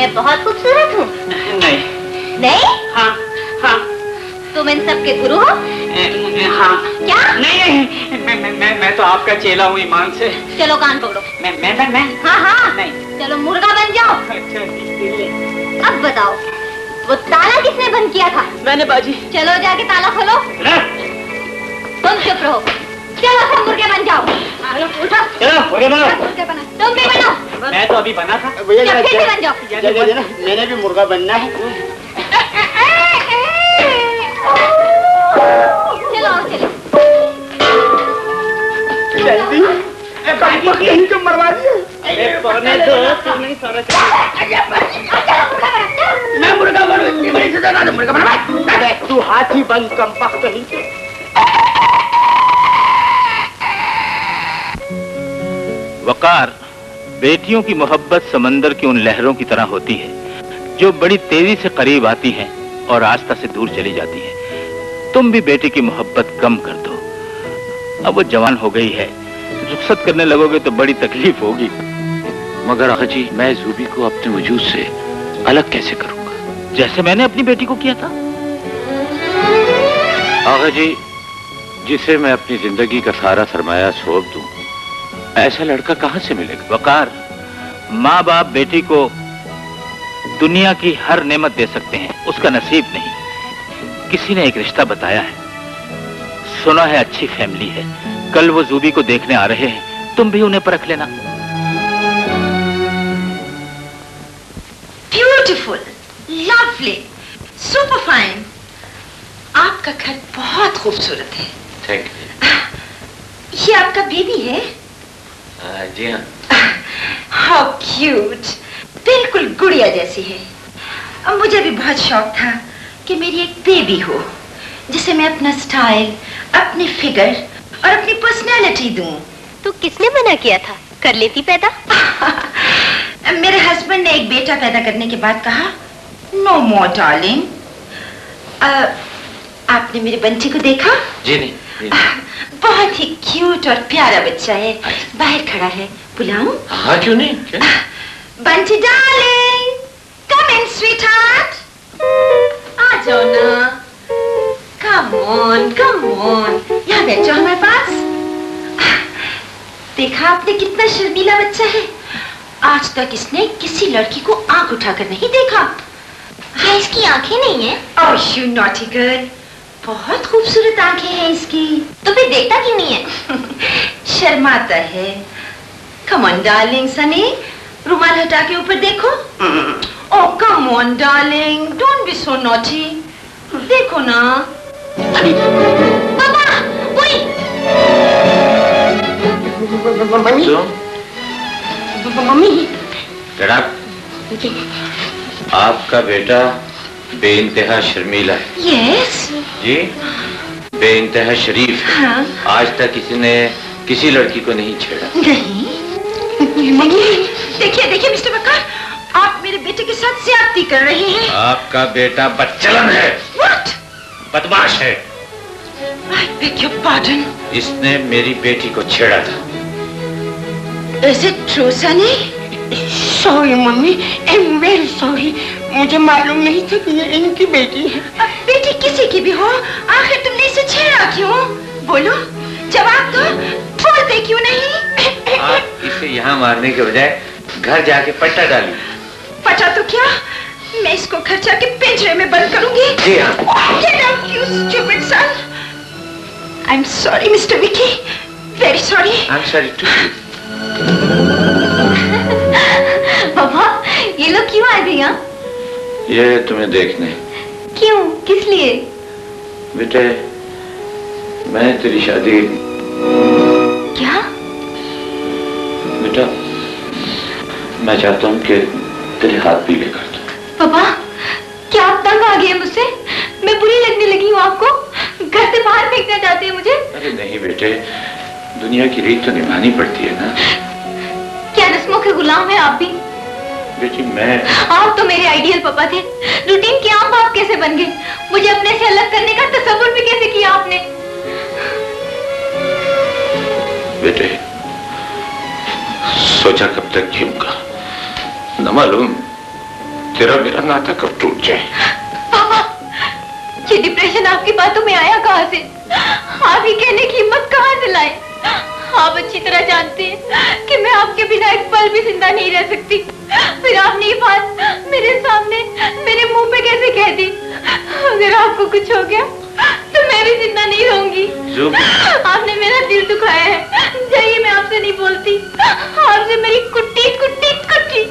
मैं बहुत खूबसूरत हूँ? नहीं। नहीं? हाँ हाँ। तुम इन सब के गुरु हो? हाँ। क्या? नहीं नहीं, मैं मैं मैं, मैं तो आपका चेला हूँ ईमान से। चलो कान पकड़ो। मैं मैं मैं मैं हाँ हाँ नहीं। चलो मुर्गा बन जाओ। अच्छा। अब बताओ, वो ताला किसने बंद किया था? मैंने बाजी। चलो जाके ताला खोलो। तुम चुप रहो। चलो सब मुर्गे बन जाओ। उठो। चलो मुर्गे बनो। मुर्गे बनो। तुम भी बनो। मैं तो अभी बना था। या फिर से बन जाओ। मैंने भी मुर्गा बनना है। चलो चलो। जल्दी। यही तो मरवा दिया। अरे पौने दो तुम नहीं सारा मैं मुर्गा बनूं। मेरी सजा ना मुर्गा बनवा। तू हाथी बन कंपक कहीं से। वकार, बेटियों की मोहब्बत समंदर की उन लहरों की तरह होती है जो बड़ी तेजी से करीब आती हैं और आस्था से दूर चली जाती है। तुम भी बेटी की मोहब्बत कम कर दो। अब वो जवान हो गई है, रुखसत करने लगोगे तो बड़ी तकलीफ होगी। मगर आका जी, मैं जूबी को अपने वजूद से अलग कैसे करूंगा? जैसे मैंने अपनी बेटी को किया था। आका जी, जिसे मैं अपनी जिंदगी का सारा सरमाया सौंप दूं, ऐसा लड़का कहां से मिलेगा? वकार, माँ बाप बेटी को दुनिया की हर नेमत दे सकते हैं, उसका नसीब नहीं। किसी ने एक रिश्ता बताया है, सुना है अच्छी फैमिली है। कल वो जूबी को देखने आ रहे हैं, तुम भी उन्हें परख लेना। Beautiful, lovely, super fine. आपका घर बहुत खूबसूरत है। Thank you. ये आपका बेबी है? आ, जी हाँ। हाउ क्यूट, बिल्कुल गुड़िया जैसी है। अब मुझे भी बहुत शौक था कि मेरी एक बेबी हो जिसे मैं अपना स्टाइल, अपनी फिगर और अपनी पर्सनालिटी दूं। तो किसने मना किया था? कर लेती पैदा। मेरे हस्बैंड ने एक बेटा पैदा करने के बाद कहा, नो मोर डार्लिंग। आपने मेरे बंटी को देखा? जी नहीं, जी नहीं। बहुत ही क्यूट और प्यारा बच्चा है, बाहर खड़ा है। बुलाऊं? हाँ क्यों नहीं, क्यों? Bunty darling, come in sweetheart. आ जाओ ना। कम ऑन, कम ऑन, यहाँ बैठो हमारे पास। देखा आपने कितना शर्मीला बच्चा है। आज तक इसने किसी लड़की को आंख उठाकर नहीं देखा। क्या इसकी आंखें नहीं है? ओह यू नॉटी गर्ल, बहुत खूबसूरत आंखें हैं इसकी। तो फिर देखता क्यों नहीं है? शर्माता है। कम ऑन डार्लिंग सनी, रुमाल हटा के ऊपर देखो। Oh come on darling, don't be so naughty. देखो ना। पापा, वही। मम्मी। मम्मी। जनाब, आपका बेटा बेइंतहा शर्मीला है। यस। जी, बेइंतहा शरीफ है। हाँ। आज तक किसी ने किसी लड़की को नहीं छेड़ा। नहीं। मम्मी, देखिए देखिए मिस्टर बकर, आप मेरे बेटे के साथ ज्यादती कर रहे हैं। आपका बेटा बदचलन है। What? बदमाश है। I beg your pardon. इसने मेरी बेटी को छेड़ा था। Is it true, Sunny? Sorry मम्मी, आई एम वेरी सॉरी। मुझे मालूम नहीं था कि ये इनकी बेटी है। अब बेटी किसी की भी हो, आखिर तुमने इसे छेड़ा क्यों? बोलो, जवाब दो। बोलते क्यों नहीं? आप इसे यहाँ मारने के बजाय घर जाके पट्टा डाली। पता तो क्या, मैं इसको घर जाके पिंजरे में बंद करूंगी। जी हाँ। Get out, you stupid son. I'm sorry, mister Vicky. Very sorry. I'm sorry too. पापा, ये लोग क्यों आए थे यहाँ? ये तुम्हें देखने। क्यों? किस लिए? बेटे, मैं तेरी शादी। क्या? बेटा, मैं चाहता हूँ कि तेरे हाथ भी लेकर दूं। पापा, क्या आप तंग आ गए मुझसे? मैं बुरी लगने लगी हूँ आपको? घर से बाहर फेंकना चाहते हैं मुझे? अरे नहीं बेटे, दुनिया की रीत तो निभानी पड़ती है ना। क्या रस्मों के गुलाम हैं आप भी? बेटी मैं। आप तो मेरे आइडियल पापा थे। रूटीन के आम बाप कैसे बन गए? मुझे अपने से अलग करने का तसव्वुर भी कैसे किया आपने? बेटे, सोचा कब तक जीऊंगा, न मालूम तेरा मेरा नाता कब टूट जाए। पापा, ये डिप्रेशन आपकी बातों में आया कहाँ से? आप ही कहने की हिम्मत कहाँ से लाए? आप अच्छी तरह जानते हैं कि मैं आपके बिना एक पल भी जिंदा नहीं रह सकती। फिर आपने ये बात मेरे सामने, मेरे मुंह पे कैसे कह दी? अगर आपको कुछ हो गया तो मैं भी जिंदा नहीं रहूंगी। आपने मेरा दिल दुखाया है। जाइए, मैं आपसे नहीं बोलती। आपसे मेरी कुट्टी कुट्टी कुट्टी।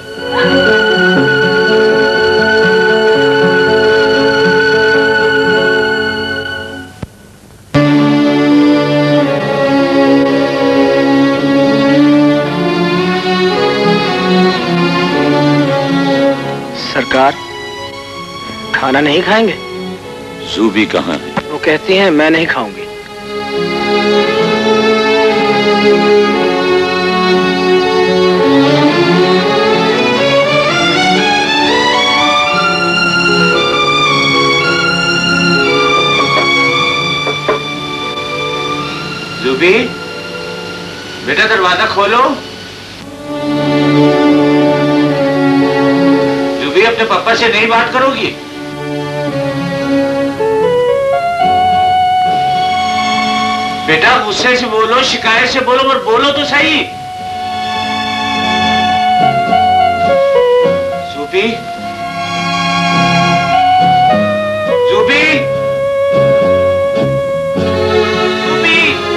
सरकार, खाना नहीं खाएंगे? जूबी कहाँ है? वो कहती हैं मैं नहीं खाऊंगी। जूबी, बेटा दरवाजा खोलो। जूबी, अपने पापा से नहीं बात करोगी? बेटा गुस्से से बोलो, शिकायत से बोलो, और बोलो तो सही। जूबी, जूबी, जूबी।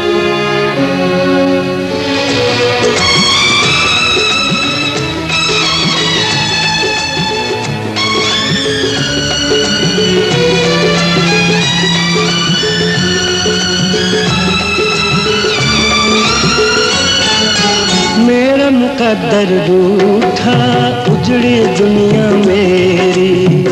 मेरा मुकद्दर रूठा, उजड़ी दुनिया मेरी।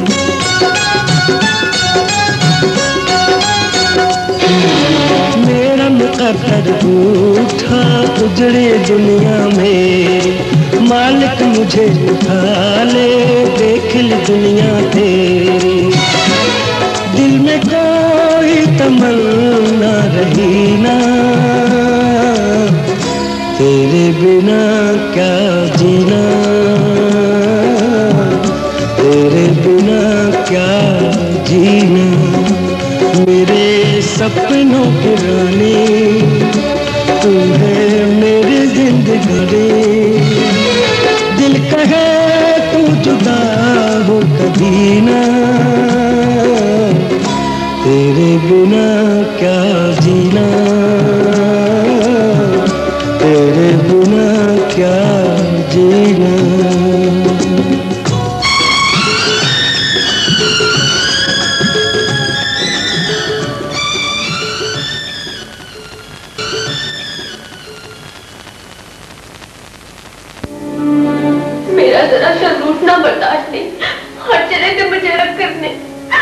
मेरा मुकद्दर रूठा, उजड़ी दुनिया मेरी। मालिक मुझे उठा ले, देख ले दुनिया तेरी। दिल में कोई तमन्ना रही ना, तेरे बिना क्या जीना, तेरे बिना क्या जीना। मेरे सपनों की रानी तू है मेरी जिंदगानी। दिल कहे तू जुदा हो कभी ना, तेरे बिना क्या जीना, तेरे बिना क्या जीना। मेरा जरा सा रूठना बर्दाश्त नहीं, हर चले थे मुझे रख करने।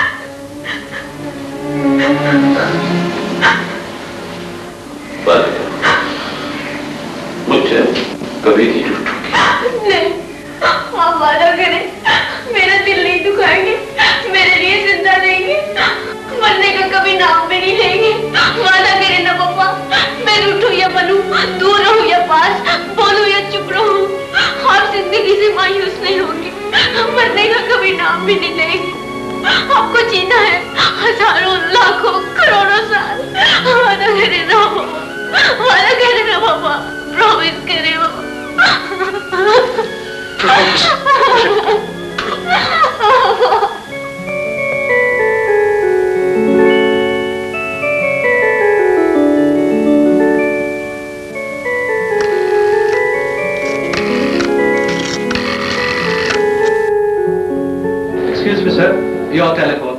मुझे कभी नहीं रूठोगी। नहीं, आप वादा करें, मेरा दिल नहीं दुखाएंगे, मेरे लिए जिंदा रहेंगे, मरने का कभी नाम भी नहीं लेंगे। वादा करें ना पापा, मैं रूठूं या बनूं, दूर रहूं या पास, बोलूं या चुप रहूं, आप जिंदगी से मायूस नहीं होंगे, मरने का कभी नाम भी नहीं लेंगे। आपको जीना है हजारों लाखों करोड़ों साल। वादा करे ना पापा, वादा करे ना पापा, प्रॉमिस करे पापा। Promise. Excuse me, sir. Your telephone.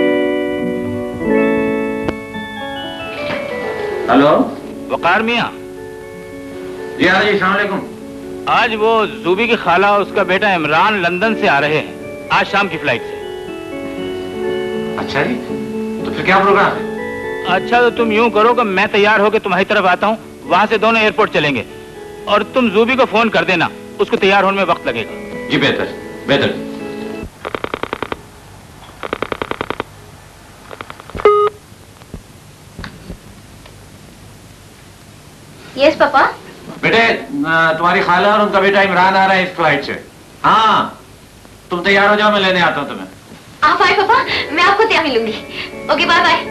Hello, Waqar मियाँ। जी हाँ जी, सलाम अलैकुम। आज वो जूबी की खाला और उसका बेटा इमरान लंदन से आ रहे हैं, आज शाम की फ्लाइट से। अच्छा जी, तो फिर क्या प्रोग्राम है? अच्छा, तो तुम यूं करो कि मैं तैयार होकर तुम्हारी तरफ आता हूँ, वहां से दोनों एयरपोर्ट चलेंगे, और तुम जूबी को फोन कर देना, उसको तैयार होने में वक्त लगेगा। जी बेहतर, बेहतर। Yes papa. बेटे, तुम्हारी खाला और उनका बेटा इमरान आ रहा है इस फ्लाइट से। हाँ, तुम तैयार हो जाओ, मैं लेने आता हूँ तुम्हें। आप आए पापा, मैं आपको तैयार मिलूंगी। Okay bye bye.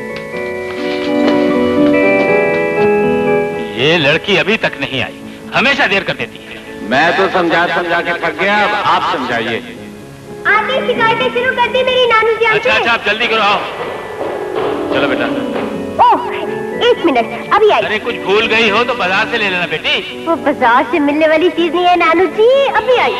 ये लड़की अभी तक नहीं आई, हमेशा देर कर देती है। मैं तो समझा समझा के थक गया, अब आप समझाइए। आते शिकायतें शुरू कर दी मेरी नानू जी। अच्छा अच्छा, आप जल्दी करो, आओ। चलो बेटा। ओह, एक मिनट, अभी आई। अरे कुछ भूल गई हो तो बाजार से ले लेना बेटी। वो बाजार से मिलने वाली चीज नहीं है नानू जी, अभी आई।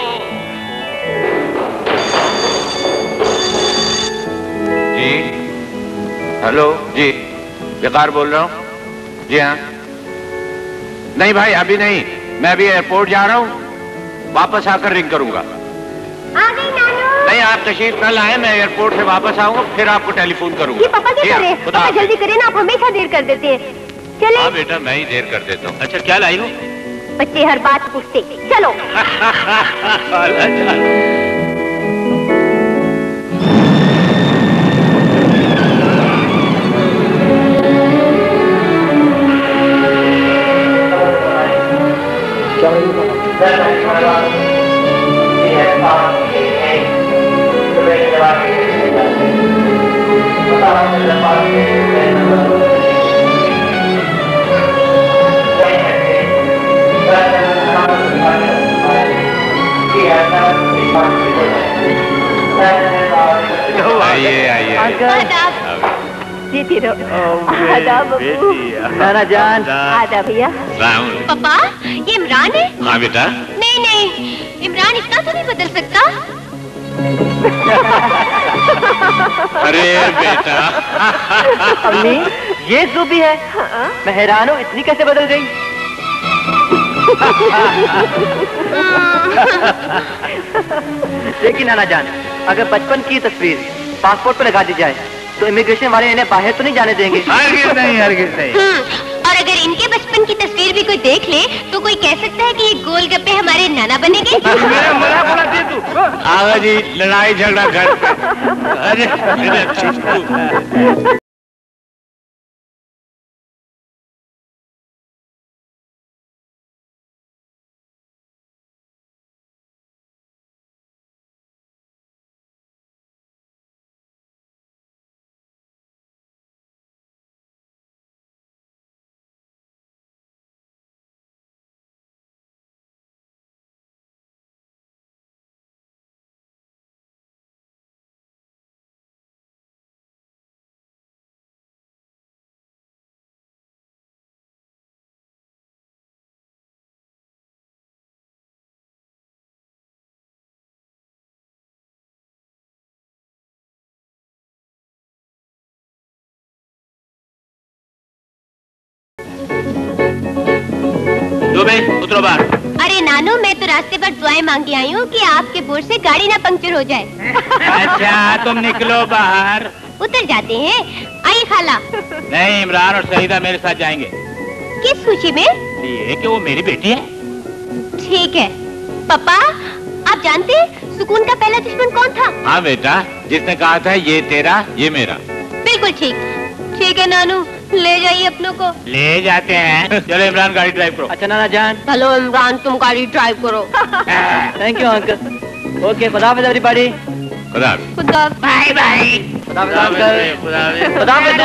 जी हेलो जी, बेकार बोल रहा हूँ। जी हाँ। नहीं भाई अभी नहीं, मैं अभी एयरपोर्ट जा रहा हूँ, वापस आकर रिंग करूंगा। आ गई नानू। नहीं आप तशरीफ कल आए, मैं एयरपोर्ट से वापस आऊंगा, फिर आपको टेलीफोन करूंगा। ये पापा क्या करे? पापा जल्दी करें ना, आप हमेशा देर कर देते हैं। चले। हाँ बेटा मैं ही देर कर देता हूँ। अच्छा क्या लाई हो? बच्चे हर बात पूछते, चलो। आइए आइए। जीती रहो। आदाब बब्बू। नाना जान। आदाब भैया। पापा ये इमरान है? हाँ बेटा। नहीं नहीं, इमरान इतना तो नहीं बदल सकता। अरे बेटा। अम्मी ये ज़ूबी है। मैं हैरान हूँ, इतनी कैसे बदल गई? लेकिन नाना जान, अगर बचपन की तस्वीर पासपोर्ट पर लगा दी जाए तो इमिग्रेशन वाले इन्हें बाहर तो नहीं जाने देंगे। हरगिज़ नहीं, हरगिज़ नहीं। और अगर इनके बचपन की तस्वीर भी कोई देख ले तो कोई कह सकता है कि ये गोलगप्पे हमारे नाना बनेंगे। आवा जी, लड़ाई झगड़ा घर पे। अरे उतरो बाहर। अरे नानू, मैं तो रास्ते पर दुआएं मांगी आई हूँ कि आपके बोर्ड से गाड़ी ना पंक्चर हो जाए। अच्छा तुम निकलो बाहर। उतर जाते हैं। आई खाला। नहीं, इमरान और सईदा मेरे साथ जाएंगे। किस खुशी में? ये कि वो मेरी बेटी है। ठीक है। पापा आप जानते हैं सुकून का पहला दुश्मन कौन था? हाँ बेटा, जिसने कहा था ये तेरा ये मेरा। बिल्कुल ठीक। ठीक है नानू, ले जाइए अपनों को। ले जाते हैं। चलो इमरान गाड़ी ड्राइव करो। अच्छा नाना जान। हेलो इमरान, तुम गाड़ी ड्राइव करो। Thank you uncle. ओके, खुदा हाफिज़ एवरीबॉडी। खुदा खुदा बाय बाय। खुदा हाफिज़ अंकल। खुदा हाफिज़।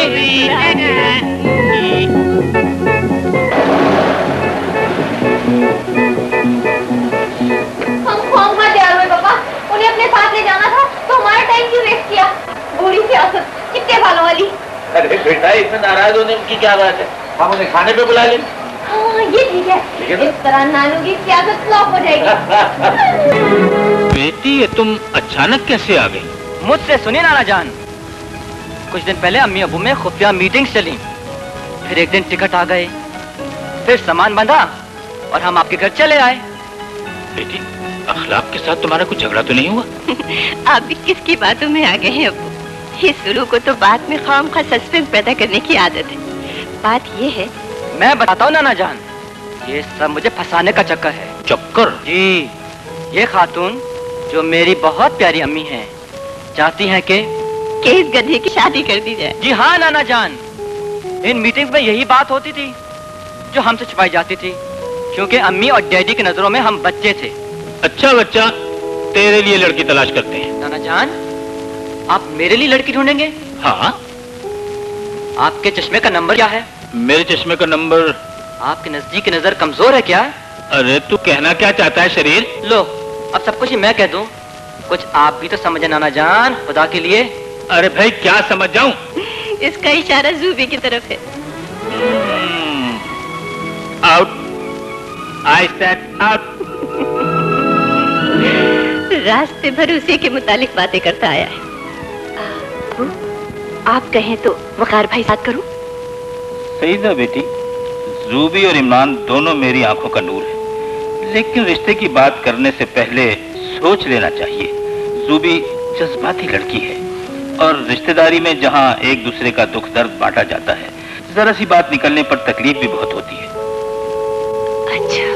हम फॉर्म में तैयार हुए पापा, उन्हें अपने साथ ले जाना था तो हमारा टाइम क्यों वेस्ट किया? बूढ़ी सियासत, कितने बालों वाली। अरे बेटा इसमें नाराज होने की क्या बात है, हम उन्हें खाने पे बुला लें। हाँ ये ठीक है, इस तरह नानू की सियासत फ्लॉप हो जाएगी। बेटी ये तुम अचानक कैसे आ गई? मुझसे सुनिए नाना जान, कुछ दिन पहले अम्मी अबू में खुफिया मीटिंग्स चली, फिर एक दिन टिकट आ गए, फिर सामान बंधा और हम आपके घर चले आए। बेटी अखलाक के साथ तुम्हारा कुछ झगड़ा तो नहीं हुआ? आप भी किसकी बातों में आ गए हैं अबू? इस सुलू को तो बाद में खाम खा सस्पेंस पैदा करने की आदत है। बात ये है, मैं बताता हूँ नाना जान, ये सब मुझे फंसाने का चक्कर है। चक्कर? जी, ये खातून जो मेरी बहुत प्यारी अम्मी हैं, चाहती हैं कि कि इस गधे की शादी कर दी जाए। जी हाँ नाना जान, इन मीटिंग्स में यही बात होती थी जो हमसे छुपाई जाती थी, क्योंकि अम्मी और डैडी की नजरों में हम बच्चे थे। अच्छा बच्चा, तेरे लिए लड़की तलाश करते हैं। नाना जान, आप मेरे लिए लड़की ढूंढेंगे? हाँ। आपके चश्मे का नंबर क्या है? मेरे चश्मे का नंबर? आपके नजदीक नजर कमजोर है क्या? अरे तू कहना क्या चाहता है शरीर? लो, अब सब कुछ ही मैं कह दूं, कुछ आप भी तो समझे नाना जान, खुदा के लिए। अरे भाई क्या समझ जाऊं? इसका इशारा जूबी की तरफ है। आउट। I said out. रास्ते भर उसी के मुतालिक बातें करता आया है। आप कहें तो वकार भाई साथ करूं? सही था बेटी, जूबी और इमरान दोनों मेरी आंखों का नूर है, लेकिन रिश्ते की बात करने से पहले सोच लेना चाहिए। जूबी जज्बाती लड़की है और रिश्तेदारी में जहां एक दूसरे का दुख दर्द बांटा जाता है, जरा सी बात निकलने पर तकलीफ भी बहुत होती है। अच्छा।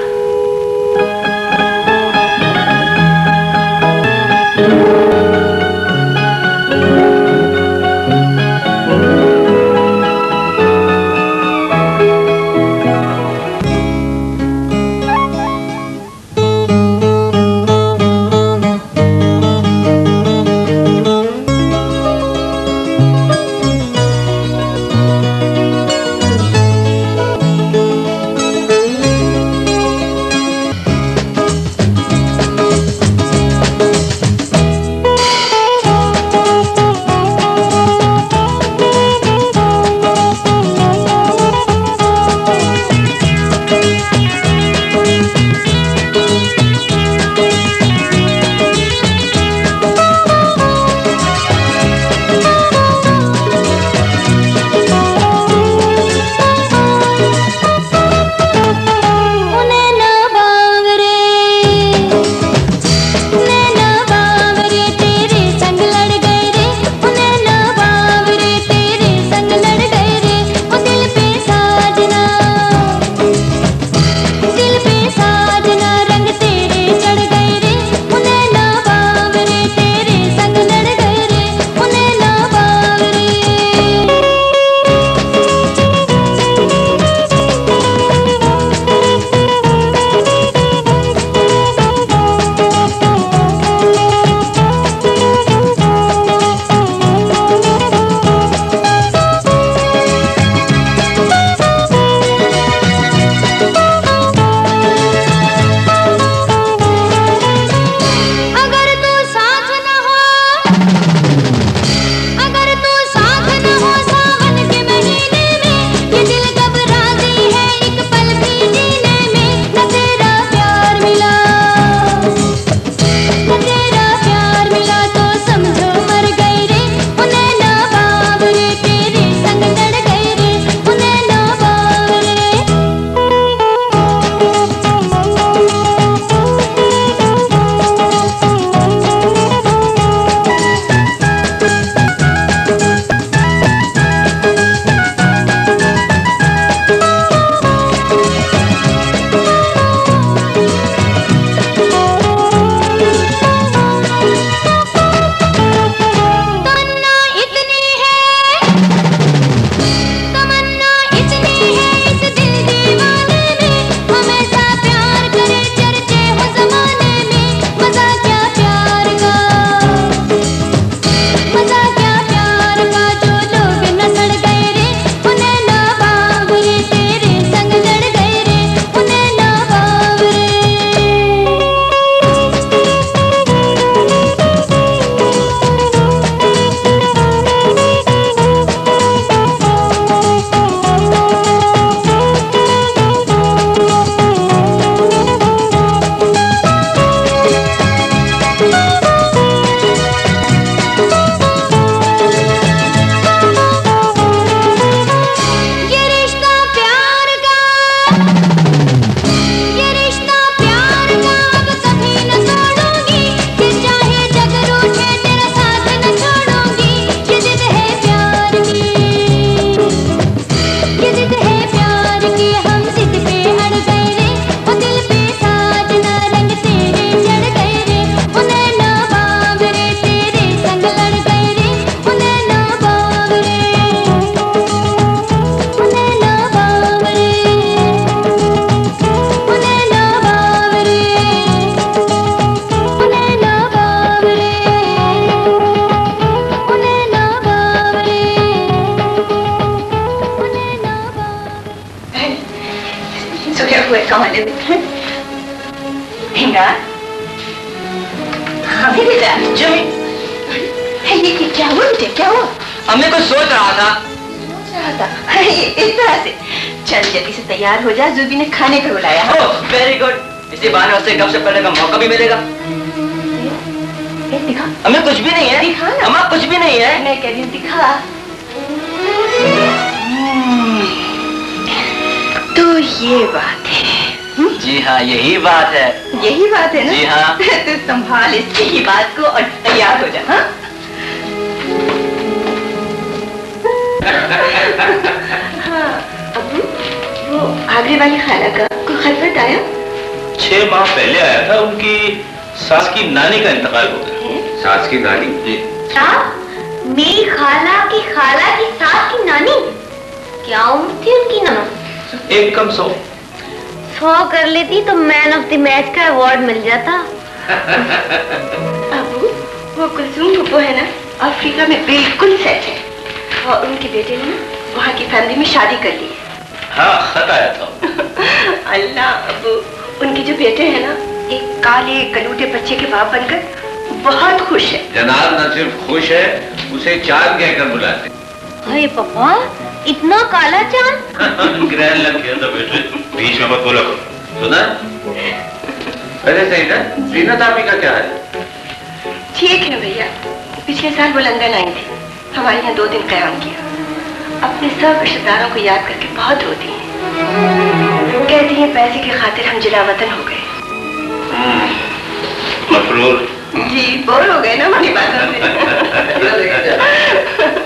बेटा। हाँ भी बेटा। जमी ये क्या क्या हुआ बेटे, क्या हुआ? अम्मी कुछ सोच रहा था। सोच रहा था ये इस तरह से। चल जल्दी से तैयार हो जा, जुबी ने खाने को बुलाया। ओह वेरी गुड, इसी बहाने उससे गपशप करने का मौका भी मिलेगा। ए, दिखा। अम्मी कुछ भी नहीं है। दिखा ना। अम्मा कुछ भी नहीं है। मैं कह रही हूँ दिखा। तो ये बात है। जी हाँ यही बात है। यही बात है ना? जी हाँ। तो संभाल इसकी ही बात को और तैयार हो जा। हाँ? हाँ, अबू, वो आगरे वाली खाला का कोई खत वत आया? छह माह पहले आया था, उनकी सास की नानी का इंतकाल हो गया। सास की नानी? जी। क्या? मेरी खाला की खाला की सास की नानी? क्या उम्र थी उनकी नाना? एक कम सौ। सौ कर लेती तो मैन ऑफ द मैच का अवार्ड मिल जाता। अबू, वो कुलसूम भुप्पो है ना, अफ्रीका में बिल्कुल सेट है और उनके बेटे ने ना वहाँ की फैमिली में शादी कर ली है। हाँ खत आया था। अल्लाह अबू, उनके जो बेटे हैं ना, एक काले कलूटे बच्चे के बाप बनकर बहुत खुश है। जनाब न सिर्फ खुश है, उसे चांद कहकर बुलाते। अरे पापा, इतना काला चांद? ग्रहण लग गया था बेटे। बीच में मत बोलो। सुना? अरे सही ना, जीनत आपी का क्या है? ठीक है भैया, पिछले साल वो लंदन आई थी, हमारे यहाँ दो दिन कयाम किया। अपने सब रिश्तेदारों को याद करके बहुत रोती हैं। कहती हैं पैसे की खातिर हम जिला वतन हो गए। मफरूर। जी बोर हो गए ना हमारी बातों से।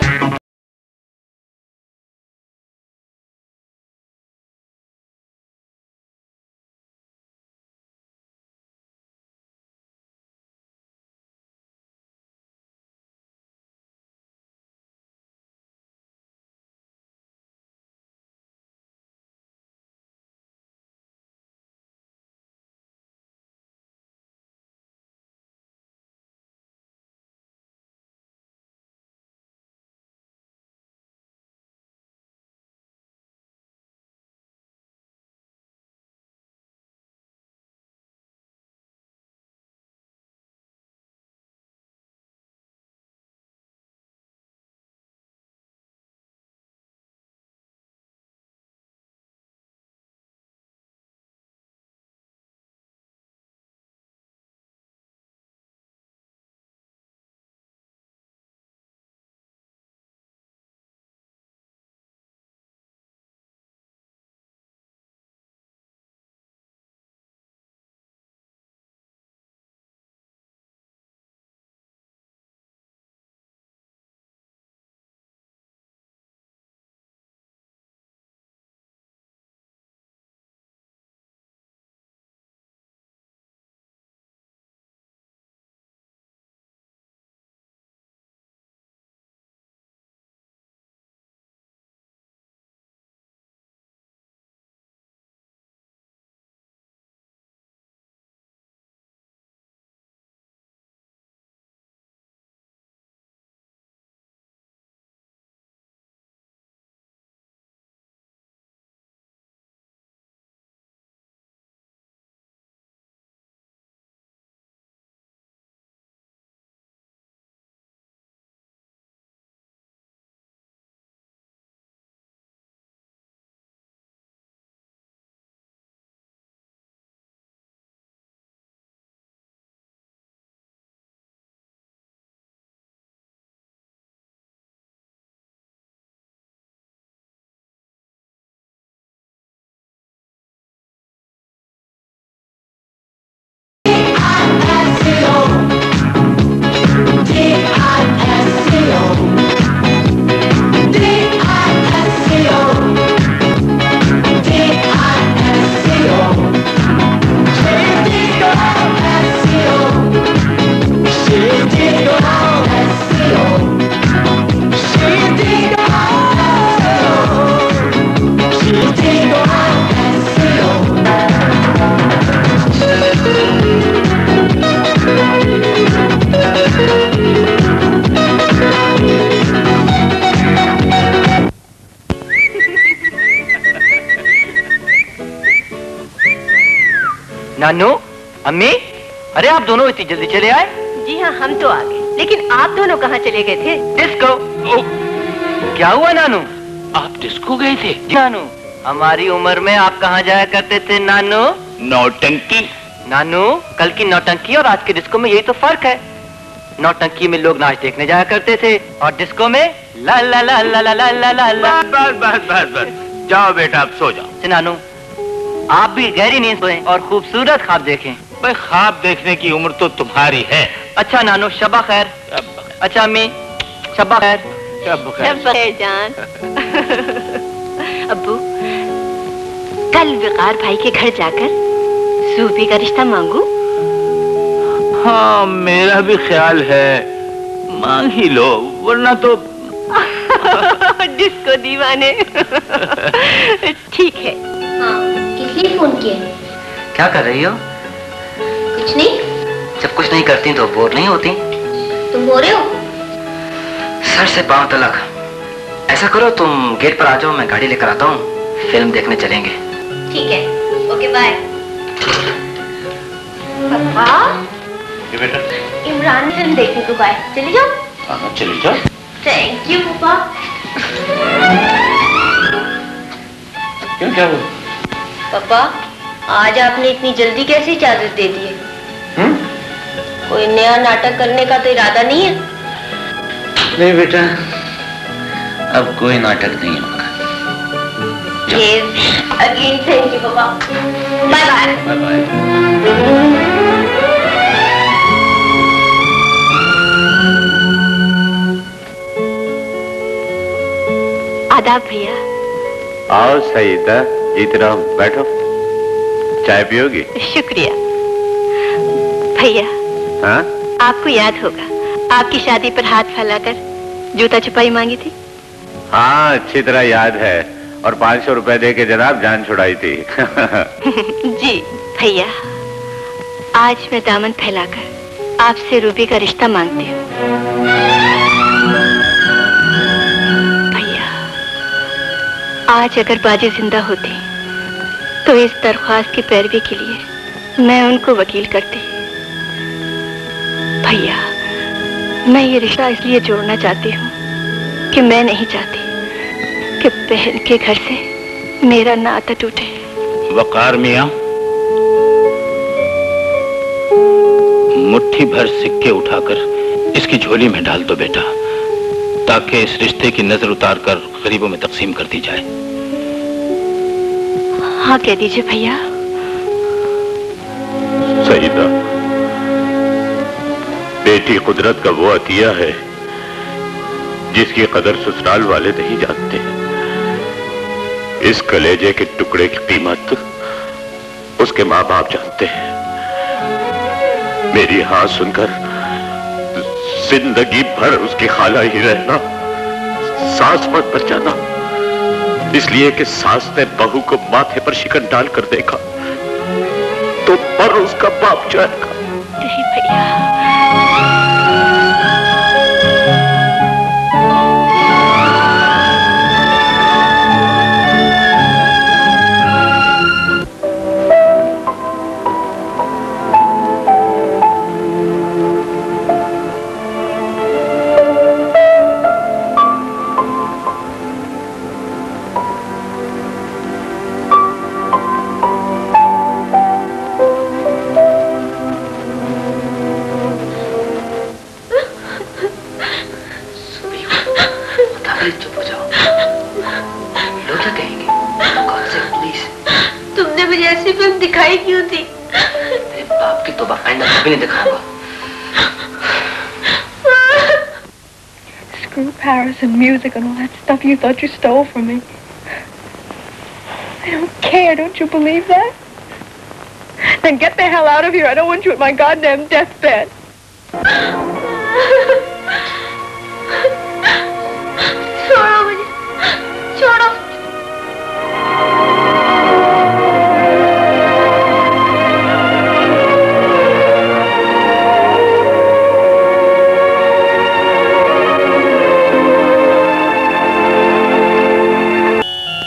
नानू अम्मी, अरे आप दोनों इतनी जल्दी चले आए? जी हाँ, हम तो आ गए, लेकिन आप दोनों कहाँ चले गए थे? डिस्को। क्या हुआ नानू? आप डिस्को गए थे? नानू, हमारी उम्र में आप कहाँ जाया करते थे नानू? नौटंकी। नानू, कल की नौटंकी और आज के डिस्को में यही तो फर्क है। नौटंकी में लोग नाच देखने जाया करते थे और डिस्को में ला ला ला ला ला ला ला ला ला। बस बस बस बस, जाओ बेटा, अब सो जाओ। नानू, आप भी गहरी नींद सोएं और खूबसूरत ख्वाब देखें। भाई, ख्वाब देखने की उम्र तो तुम्हारी है। अच्छा नानू, शबा खैर। अच्छा अम्मी, शबा खैर। शबा खैर जान। अब्बू, कल विकार भाई के घर जाकर सूफी का रिश्ता मांगू? हाँ, मेरा भी ख्याल है, मांग ही लो, वरना तो डिस्को दीवाने। ठीक है। हाँ, किस लिए फोन किया? क्या कर रही हो? कुछ नहीं। जब कुछ नहीं करती तो बोर नहीं होती? तुम हो रहे हो? सर से पांव तलक। ऐसा करो, तुम गेट पर आ जाओ, मैं गाड़ी लेकर आता हूँ, फिल्म देखने चलेंगे। ठीक है, ओके बाय। पापा, बेटा, इमरान फिल्म देखने को गए, चले जाओ। हाँ, चले जाओ। थैंक यू पापा। क्यों, क्या हुआ? पापा, आज आपने इतनी जल्दी कैसे इजाजत दे दी है? हम्म? कोई नया नाटक करने का तो इरादा नहीं है? नहीं बेटा, अब कोई नाटक नहीं होगा। अगेन थैंक यू पापा। Bye bye. Bye bye. आदाब भैया। आओ सईदा, जीत रहा हूँ, बैठो। चाय पियोगी? शुक्रिया भैया। हाँ? आपको याद होगा, आपकी शादी पर हाथ फैलाकर जूता छुपाई मांगी थी। हाँ, अच्छी तरह याद है, और पाँच सौ रुपए दे के जनाब जान छुड़ाई थी। जी भैया, आज मैं दामन फैलाकर आपसे रूबी का रिश्ता मांगती हूँ। भैया, आज अगर बाजी जिंदा होती तो इस दरख्वास्त की पैरवी के लिए मैं उनको वकील करती। भैया, मैं ये रिश्ता इसलिए जोड़ना चाहती हूँ कि मैं नहीं चाहती कि बहन के घर से मेरा नाता टूटे। वकार मियां, मुट्ठी भर सिक्के उठाकर इसकी झोली में डाल दो बेटा, ताकि इस रिश्ते की नजर उतारकर गरीबों में तकसीम कर दी जाए। हाँ कह दीजिए भैया। सईदा, बेटी कुदरत का वो अतिया है जिसकी कदर ससुराल वाले नहीं जानते। इस कलेजे के टुकड़े की कीमत उसके माँ बाप जानते हैं। मेरी हाँ सुनकर जिंदगी भर उसकी खाला ही रहना, सास मत बच जाना, इसलिए कि सास ने बहू को माथे पर शिकन डाल कर देखा तो पर उसका बाप जाएगा। नहीं भैया। दिखाई क्यों थी? तेरे बाप की तौबा आइंदा कभी नहीं दिखाऊंगा। Screw Paris and music and all that stuff you thought you stole from me. I don't care, don't you believe that? Then get the hell out of here. I don't want you at my goddamn deathbed. छोड़ो मुझे, छोड़ो।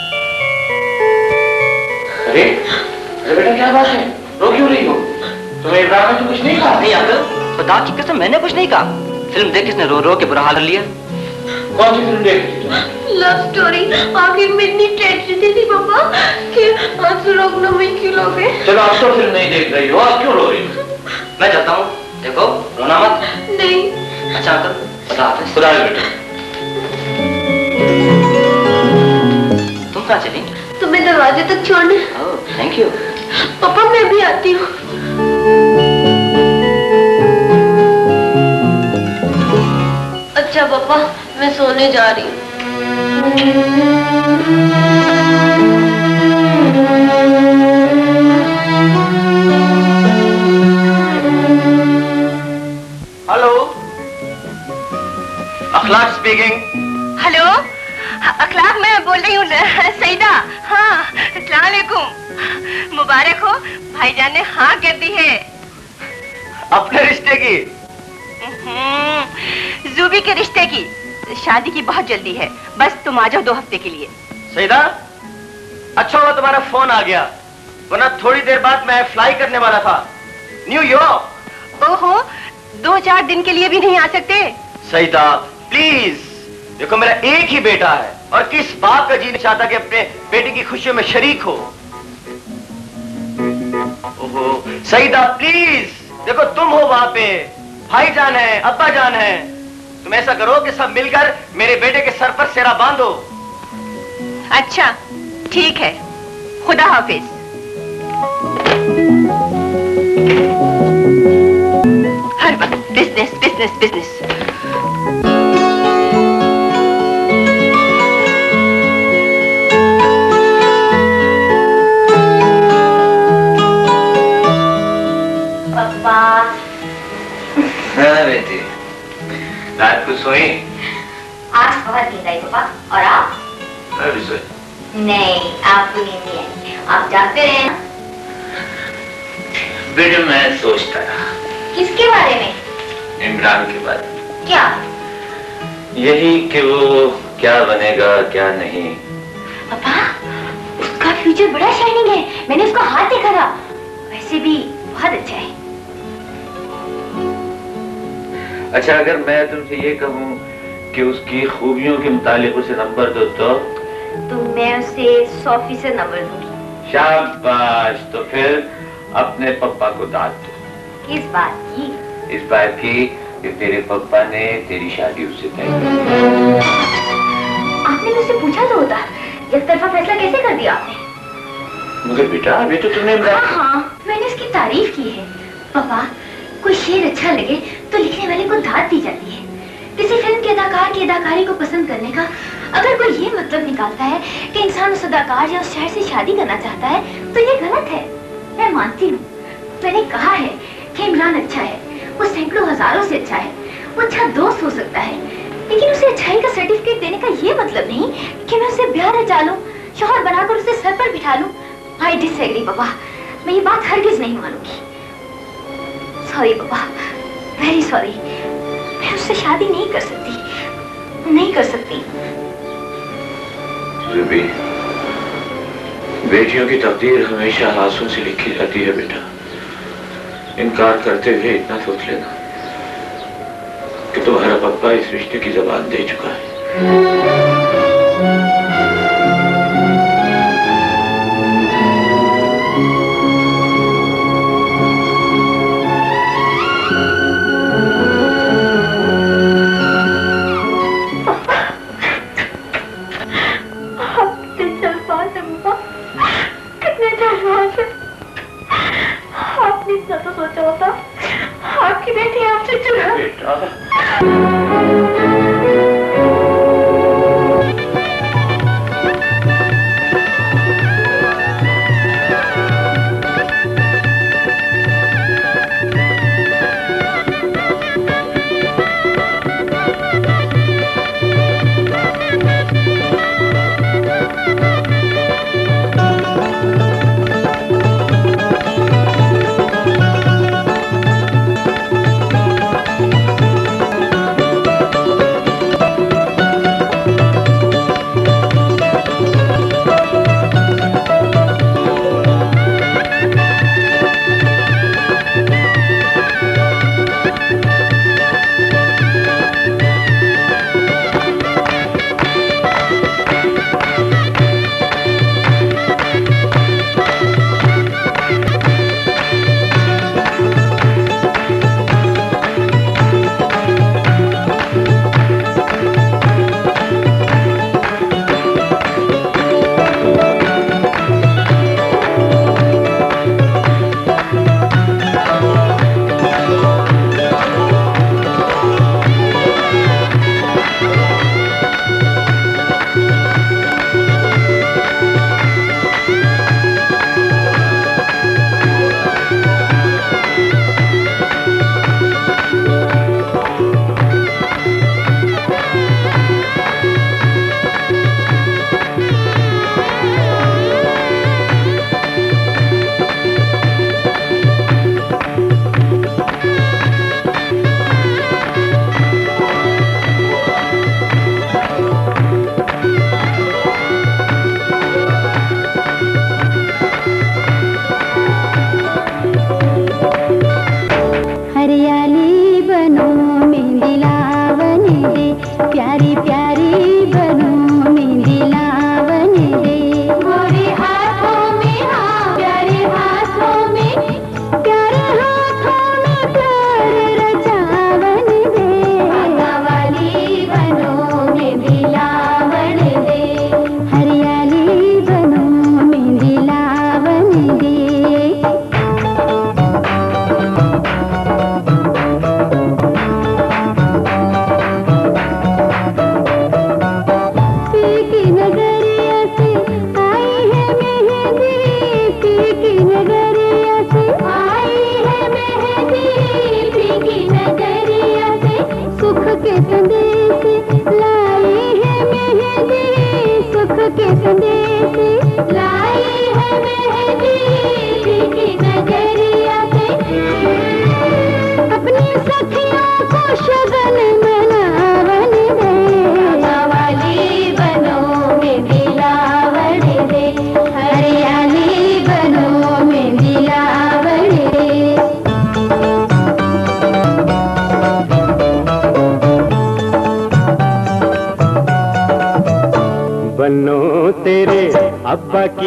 अरे, अरे बेटा क्या बात है? रो क्यों रही हो? तुम्हें कुछ नहीं कहा? नहीं अंकल, खुदा की कसम मैंने कुछ नहीं कहा। फिल्म देख किसने रो रो के बुरा हाल कर लिया। कौन सी फिल्म देख रही थी? Love story. आखिर में इतनी ट्रेजेडी थी पापा कि आंसू रोकना मुश्किल हो गए। चलो आप तो फिल्म नहीं देख रही हो, आप क्यों रो रही हो? मैं चलता हूँ, देखो रोना मत। नहीं। अच्छा अंकल, खुदा हाफिज़। खुदा हाफिज़ बेटा। तुम कहाँ चली? तुम्हें दरवाजे तक छोड़ने। Thank you. पापा मैं भी आती हूँ। अच्छा पापा, मैं सोने जा रही हूँ। हेलो, अखलाक स्पीकिंग। हेलो, अखलाक मैं बोल रही हूँ सईदा। हाँ, अस्सलाम वालेकुम। मुबारक हो, भाईजान ने हाँ कर दी है अपने रिश्ते की। जूबी के रिश्ते की। शादी की बहुत जल्दी है, बस तुम आ जाओ दो हफ्ते के लिए। सईदा, अच्छा हुआ तुम्हारा फोन आ गया, वरना थोड़ी देर बाद मैं फ्लाई करने वाला था न्यूयॉर्क। ओहो, दो चार दिन के लिए भी नहीं आ सकते? सईदा प्लीज, देखो मेरा एक ही बेटा है और किस बाप का जी नहीं चाहता कि अपने बेटे की खुशियों में शरीक हो। ओहो सईदा प्लीज, देखो तुम हो वहां पे, भाईजान है, अब्बा जान है, तुम ऐसा करो कि सब मिलकर मेरे बेटे के सर पर सेरा बांधो। अच्छा ठीक है, खुदा हाफिज। हर वक्त बिजनेस बिजनेस बिजनेस। पापा। हाँ बेटी, रात को सोई? आज बहुत नींद आई पापा। और आप? मैं भी सोई। नहीं, आपको नींद नहीं आई, आप जागते रहे ना। बेटे मैं सोचता रहा। किसके बारे में? इमरान के बारे में। क्या? यही कि वो क्या बनेगा क्या नहीं। पापा, उसका फ्यूचर बड़ा शाइनिंग है, मैंने उसको हाथ देखा था, वैसे भी बहुत अच्छा है। अच्छा, अगर मैं तुमसे ये कहूँ कि उसकी खूबियों के मुतालिक उसे नंबर दो तो? तो मैं उसे सौ फीसद नंबर दूंगी। शाबाश, तो फिर अपने पापा को दाद दो। किस बात की? इस बात की कि तेरे पापा ने तेरी शादी उससे तय कर दी। आपने मुझसे पूछा तो होता, एक तरफा फैसला कैसे कर दिया आपने? मगर बेटा अभी तो तुमने हाँ, हाँ, मैंने उसकी तारीफ की है। पापा, कोई शेर अच्छा लगे तो लिखने वाले को दाद दी जाती है। किसी फिल्म के अदाकार की अदाकारी को पसंद करने का अगर कोई ये मतलब निकालता है कि इंसान उस अदाकार या उस शायर से शादी करना चाहता है तो ये गलत है। मैं मानती हूँ, मैंने कहा है कि इमरान अच्छा है, वो सैकड़ों हजारों से अच्छा है, वो अच्छा दोस्त हो सकता है, लेकिन उसे अच्छाई का सर्टिफिकेट देने का ये मतलब नहीं कि मैं उसे ब्याह रचा लूं, शौहर बनाकर उसे सर पर बिठा लूं। आई डिसएग्री पापा, मैं ये बात हरगिज नहीं मानूंगी। सॉरी पापा, वेरी सॉरी, मैं उससे शादी नहीं कर सकती, नहीं कर सकती। रूबी, बेटियों की तकदीर हमेशा आंसू से लिखी जाती है बेटा। इनकार करते हुए इतना सोच लेना कि तुम्हारा पापा इस रिश्ते की जबान दे चुका है। आपकी बेटी आपसे चुरा बेटा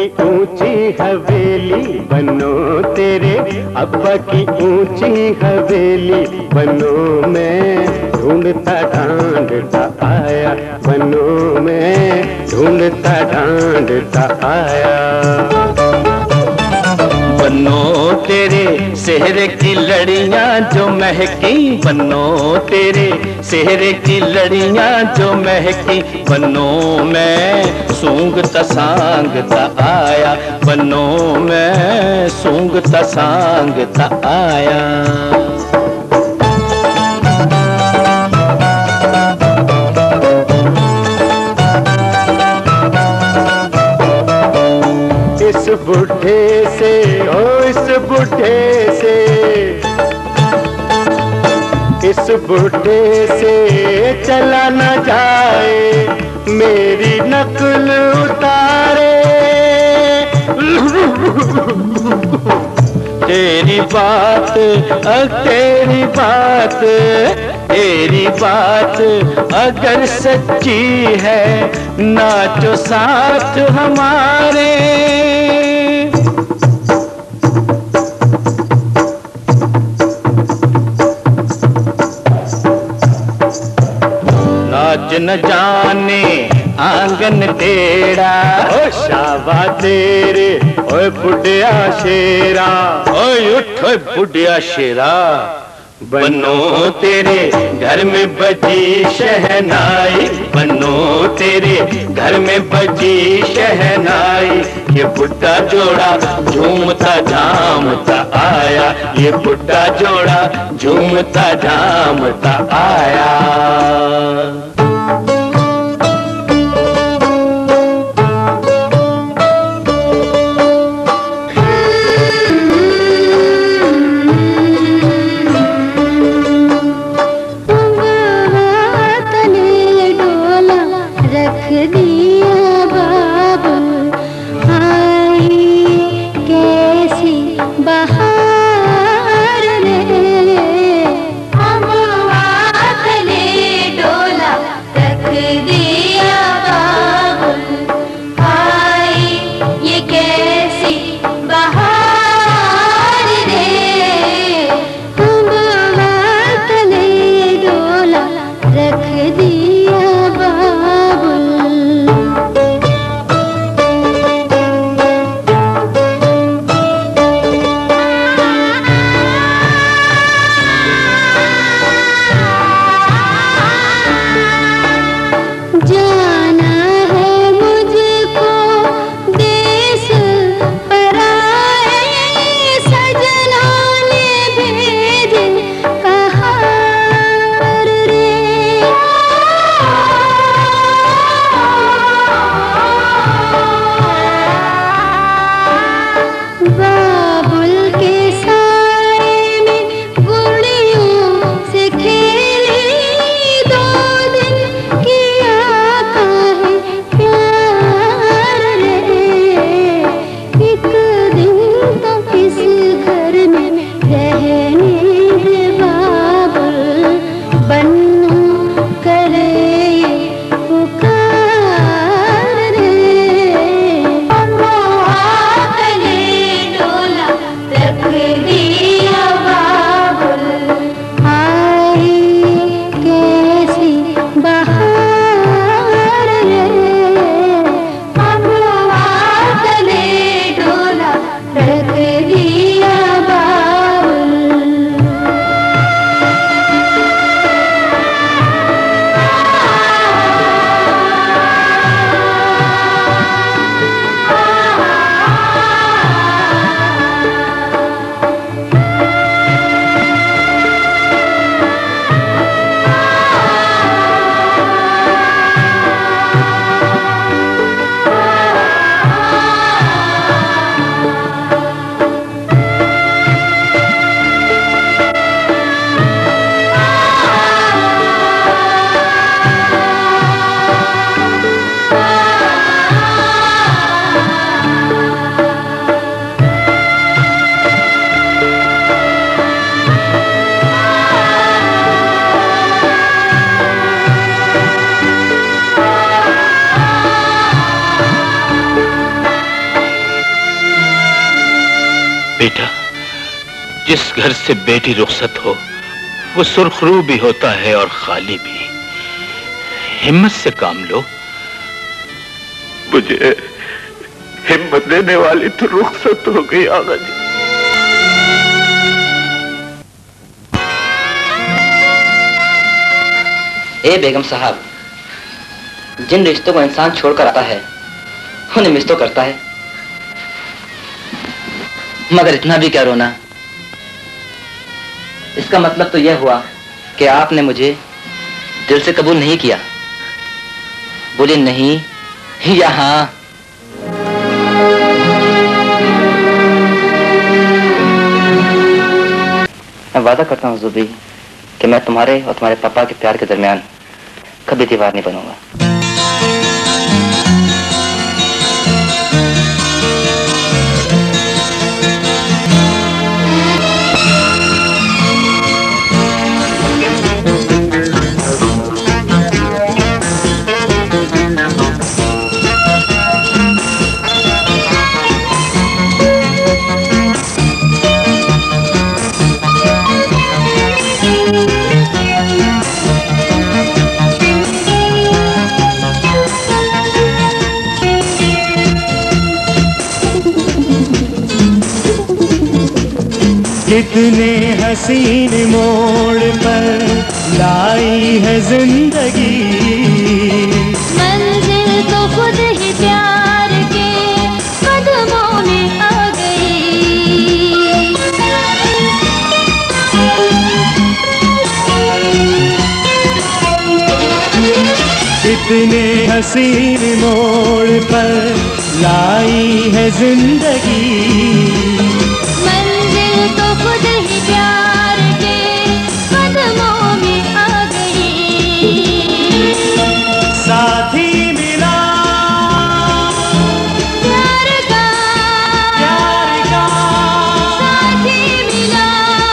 की ऊंची हवेली बनो तेरे अब्बा की ऊंची हवेली बनो मैं ढूंढता ढांढता आया बनो मैं ढूंढता ढांढता आया बनो तेरे सेहरे की लड़ियां जो महकी बनो तेरे सेहरे की लड़ियां जो महकी बनो मैं सूंघता सांगता आया बनो मैं सूंघता सांगता आया इस बुढ़े से ओ इस बुढ़े से इस बुढ़े से चला न जाए मेरी नकल उतारे तेरी बात तेरी बात तेरी बात अगर सच्ची है नाचो साथ हमारे नाच न जाने आंगन तेरा ओ शाबा तेरे ओए बुढ़िया शेरा ओए उठ ओए बुढ़िया शेरा बनो तेरे घर में बजी शहनाई बनो तेरे घर में बजी शहनाई ये बुढ़ा जोड़ा झूमता झामता आया ये बुढ़ा जोड़ा झूमता झामता आया बेटा, जिस घर से बेटी रुखसत हो वो सुरखरू भी होता है और खाली भी। हिम्मत से काम लो। मुझे हिम्मत देने वाली तो रुखसत हो गई आगा जी। ए बेगम साहब, जिन रिश्तों को इंसान छोड़कर आता है उन्हें मिस तो करता है, मगर इतना भी क्या रोना। इसका मतलब तो यह हुआ कि आपने मुझे दिल से कबूल नहीं किया। बोले नहीं या हाँ? मैं वादा करता हूँ जुबी कि मैं तुम्हारे और तुम्हारे पापा के प्यार के दरमियान कभी दीवार नहीं बनूंगा। कितने हसीन मोड़ पर लाई है जिंदगी, मंजिल तो खुद ही प्यार के कदमों में आ गई। कितने हसीन मोड़ पर लाई है जिंदगी, तो खुद ही प्यार के कदमों में आ गई। साथी मिला प्यार का, प्यार का साथी मिला,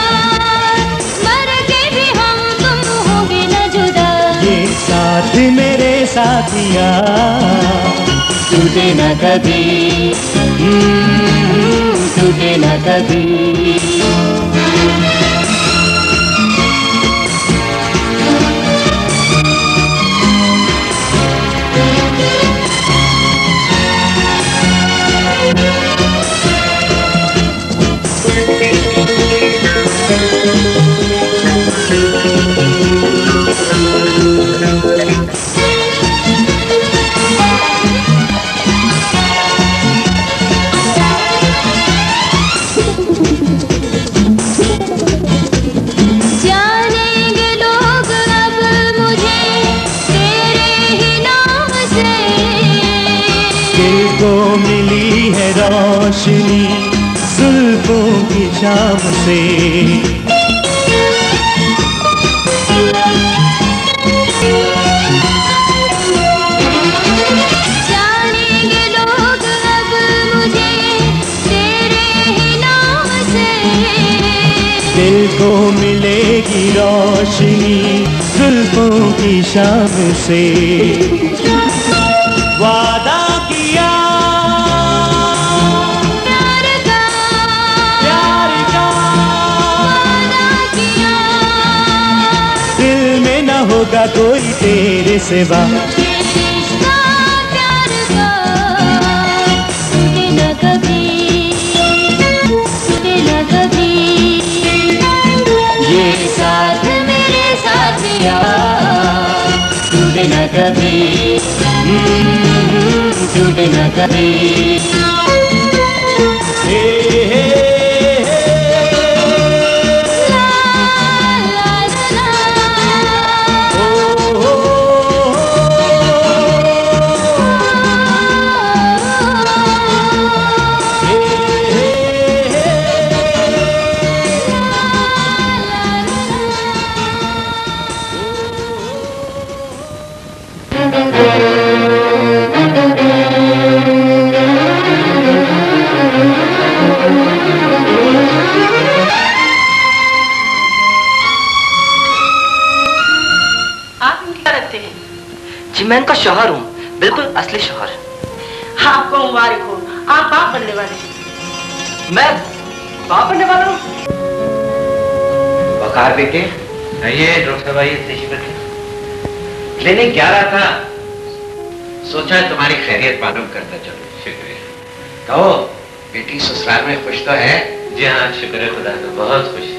मर के भी हम तुम होंगे न जुदा। ये साथ मेरे साथिया टूटे न कभी, टूटे न कभी। रोशनी जुल्फों की शाम से, जानेंगे लोग अब मुझे तेरे ही नाम से। दिल को मिलेगी रोशनी जुल्फों की शाम से। वादा किया होगा कोई तेरे सिवा। रिश्ता प्यार का टूटे न कभी, टूटे न कभी। ये साथ मेरे साथिया टूटे न कभी, टूटे न कभी। हे हे मैं इनका शौहर हूँ, बिल्कुल असली शौहर। आपको मुबारक हो, आप बाप बनने वाले हैं। मैं बाप बनने वाला हूँ। वकार बेटे, आइए डॉक्टर साहब आइए, तशरीफ रखिए। क्लिनिक जा रहा था, सोचा तुम्हारी खैरियत मालूम करता चलो। शुक्रिया। कहो बेटी ससुराल में खुश तो है? जी हाँ, शुक्र है खुदा का, बहुत खुश।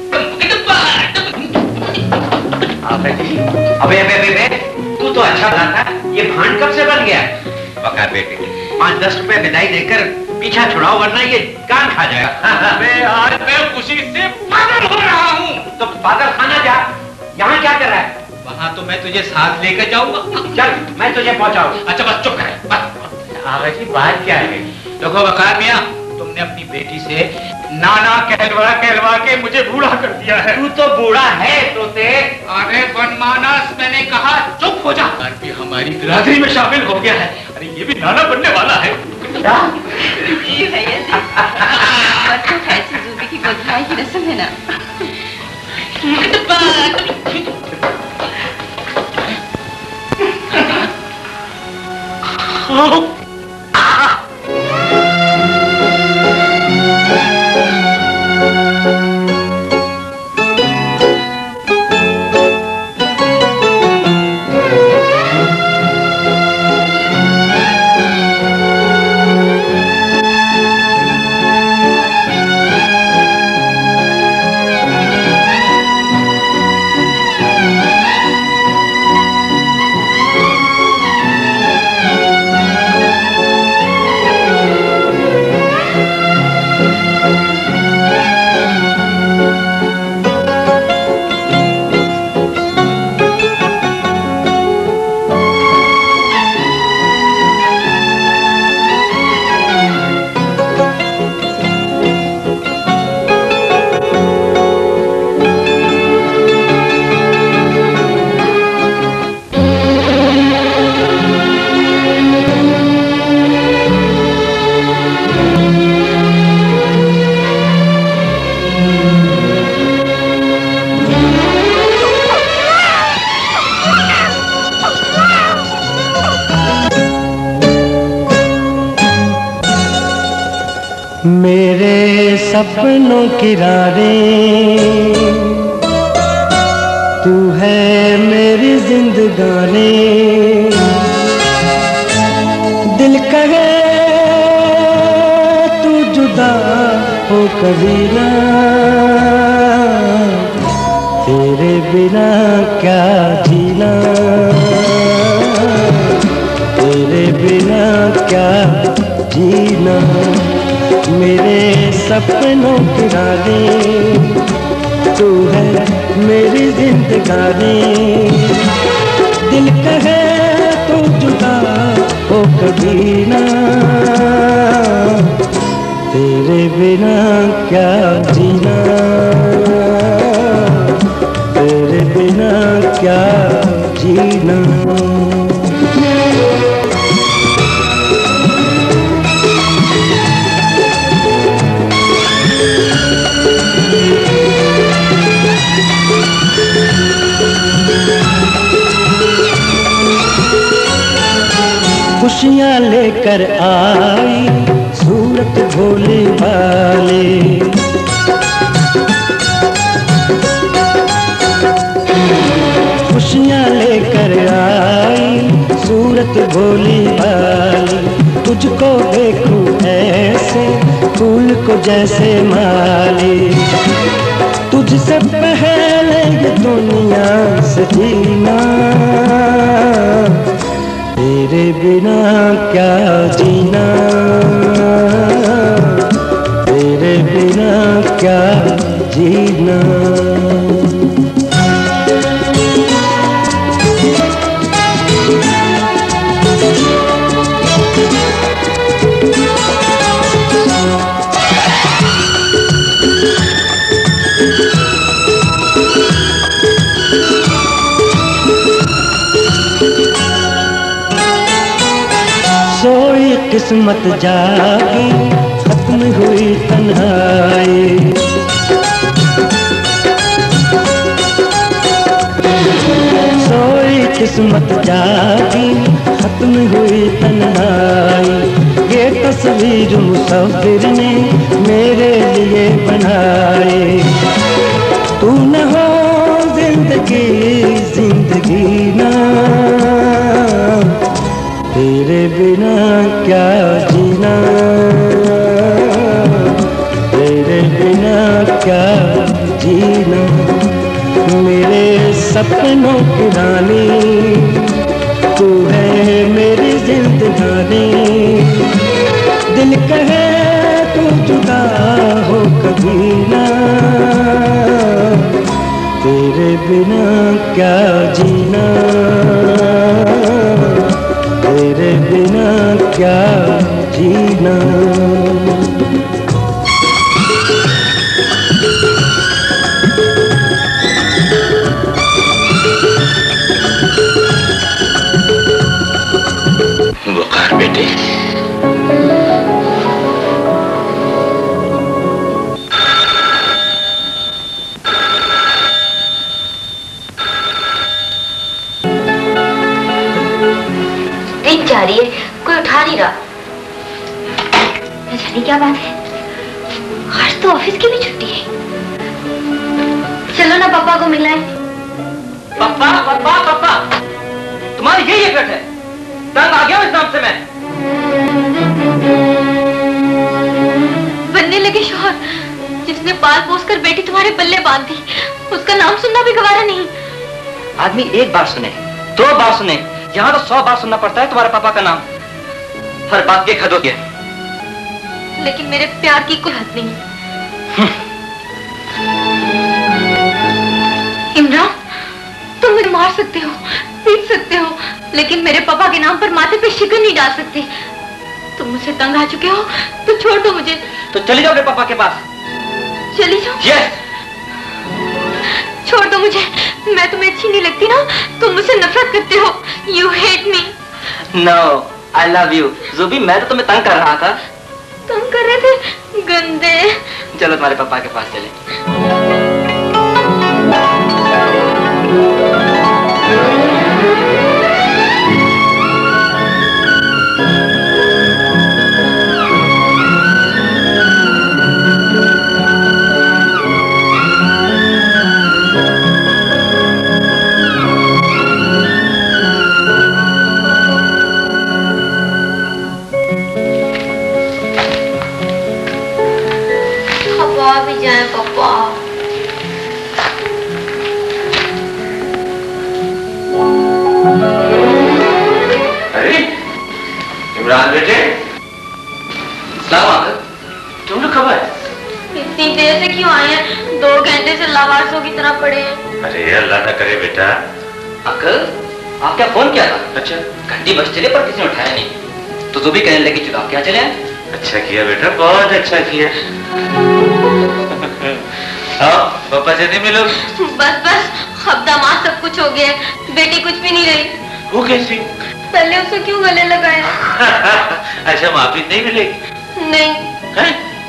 अबे अबे अबे तू तो अच्छा बना था, ये भांड कब से बन गया? वकार बेटे, पाँच दस रुपए विदाई देकर पीछा छुड़ाओ वरना ये कान खा जाएगा। मैं आज मैं खुशी से पागल हो रहा हूँ। तो पागल खाना जा, यहाँ क्या कर रहा है? वहाँ तो मैं तुझे साथ लेकर जाऊंगा। चल मैं तुझे पहुँचाऊँ। अच्छा बस चुप कर। आगे जी बात क्या है? देखो वकार मियाँ, तुमने अपनी बेटी से नाना कहलवा कहलवा के मुझे बूढ़ा कर दिया है। तू तो बूढ़ा है तोते। अरे बनमानस, मैंने कहा चुप हो जा। भी हमारी बिरादरी में शामिल हो गया है। अरे ये भी नाना बनने वाला है। जी भैया जी, बच्चों फैसी जूबी की बदलाई की रस्म है ना। मेरे सपनों की रानी तू है मेरी जिंदगानी, दिल कहे तू जुदा हो कभी ना, तेरे बिना क्या जीना, तेरे बिना क्या जीना। मेरे सपनों की रानी तू है मेरी जिंदगानी, दिल कहे तू जुदा हो कभी ना, तेरे बिना क्या जीना, तेरे बिना क्या जीना। खुशियाँ लेकर आई सूरत भोले वाले, खुशियाँ लेकर आई सूरत भोले वाली, तुझको देखूं ऐसे फूल को जैसे माली, तुझसे पहले ये दुनिया से जीना, तेरे बिना क्या जीना, तेरे बिना क्या जीना। सोई किस्मत जागी खत्म हुई तन्हाई, सोई किस्मत जागी खत्म हुई तन्हाई, ये तस्वीर मुसव्विर ने मेरे लिए बनाई। तू न हो जिंदगी जिंदगी ना, तेरे बिना क्या जीना, तेरे बिना क्या जीना। मेरे सपनों की रानी तू है मेरी जिंदगानी, दिल कहे तू जुदा हो कभी ना, तेरे बिना क्या जीना, तेरे बिना क्या जीना। वकार बेटे, दिन जा रही है, कोई उठा नहीं रहा। न जाने क्या बात है, आज तो ऑफिस की भी छुट्टी है। चलो ना पापा को मिलाएं। पापा पापा पापा, तुम्हारी यही एकट है, तंग आ गया इस नाम से मैं। बनने लगे शौहर, जिसने पाल पोस कर बेटी तुम्हारे पल्ले बांध दी, उसका नाम सुनना भी गवारा नहीं। आदमी एक बार सुने, दो बार सुने, यहाँ तो सौ बार सुनना पड़ता है तुम्हारे पापा का नाम। हर बात की एक हद होती है। लेकिन मेरे प्यार की कोई हद नहीं। इमरान, तुम मुझे मार सकते हो, पीट सकते हो, लेकिन मेरे पापा के नाम पर माथे पे शिकन नहीं डाल सकते। तुम मुझसे तंग आ चुके हो तो छोड़ दो मुझे। तो चली जाओ मेरे पापा के पास। चली जाओ? यस। छोड़ दो मुझे, मैं तुम्हें अच्छी नहीं लगती ना, तुम मुझसे नफरत करते हो। You hate me. No, I love you. Zubi, मैं तो तुम्हें तंग कर रहा था। तंग कर रहे थे? गंदे। चलो तुम्हारे पापा के पास चले। भी जाए पापा। अरे इमरान बेटे, सलाम। तुम लोग कब आए? इतनी देर से क्यों आए हैं? दो घंटे से लावारिसों की तरह पड़े हैं। अरे अल्लाह ना करे बेटा। अंकल, आप क्या फोन किया था? अच्छा। घंटी बज चले पर किसी ने उठाया नहीं, तो जो भी कहने लगी चलो आप क्या चले आए? अच्छा किया बेटा, बहुत अच्छा किया। हाँ, पापा से नहीं मिलो? बस बस, अब दामाद सब कुछ हो गया, बेटी कुछ भी नहीं रही। वो कैसी? पहले उसे क्यों गले लगाया? अच्छा, माफी नहीं मिलेगी? नहीं। है?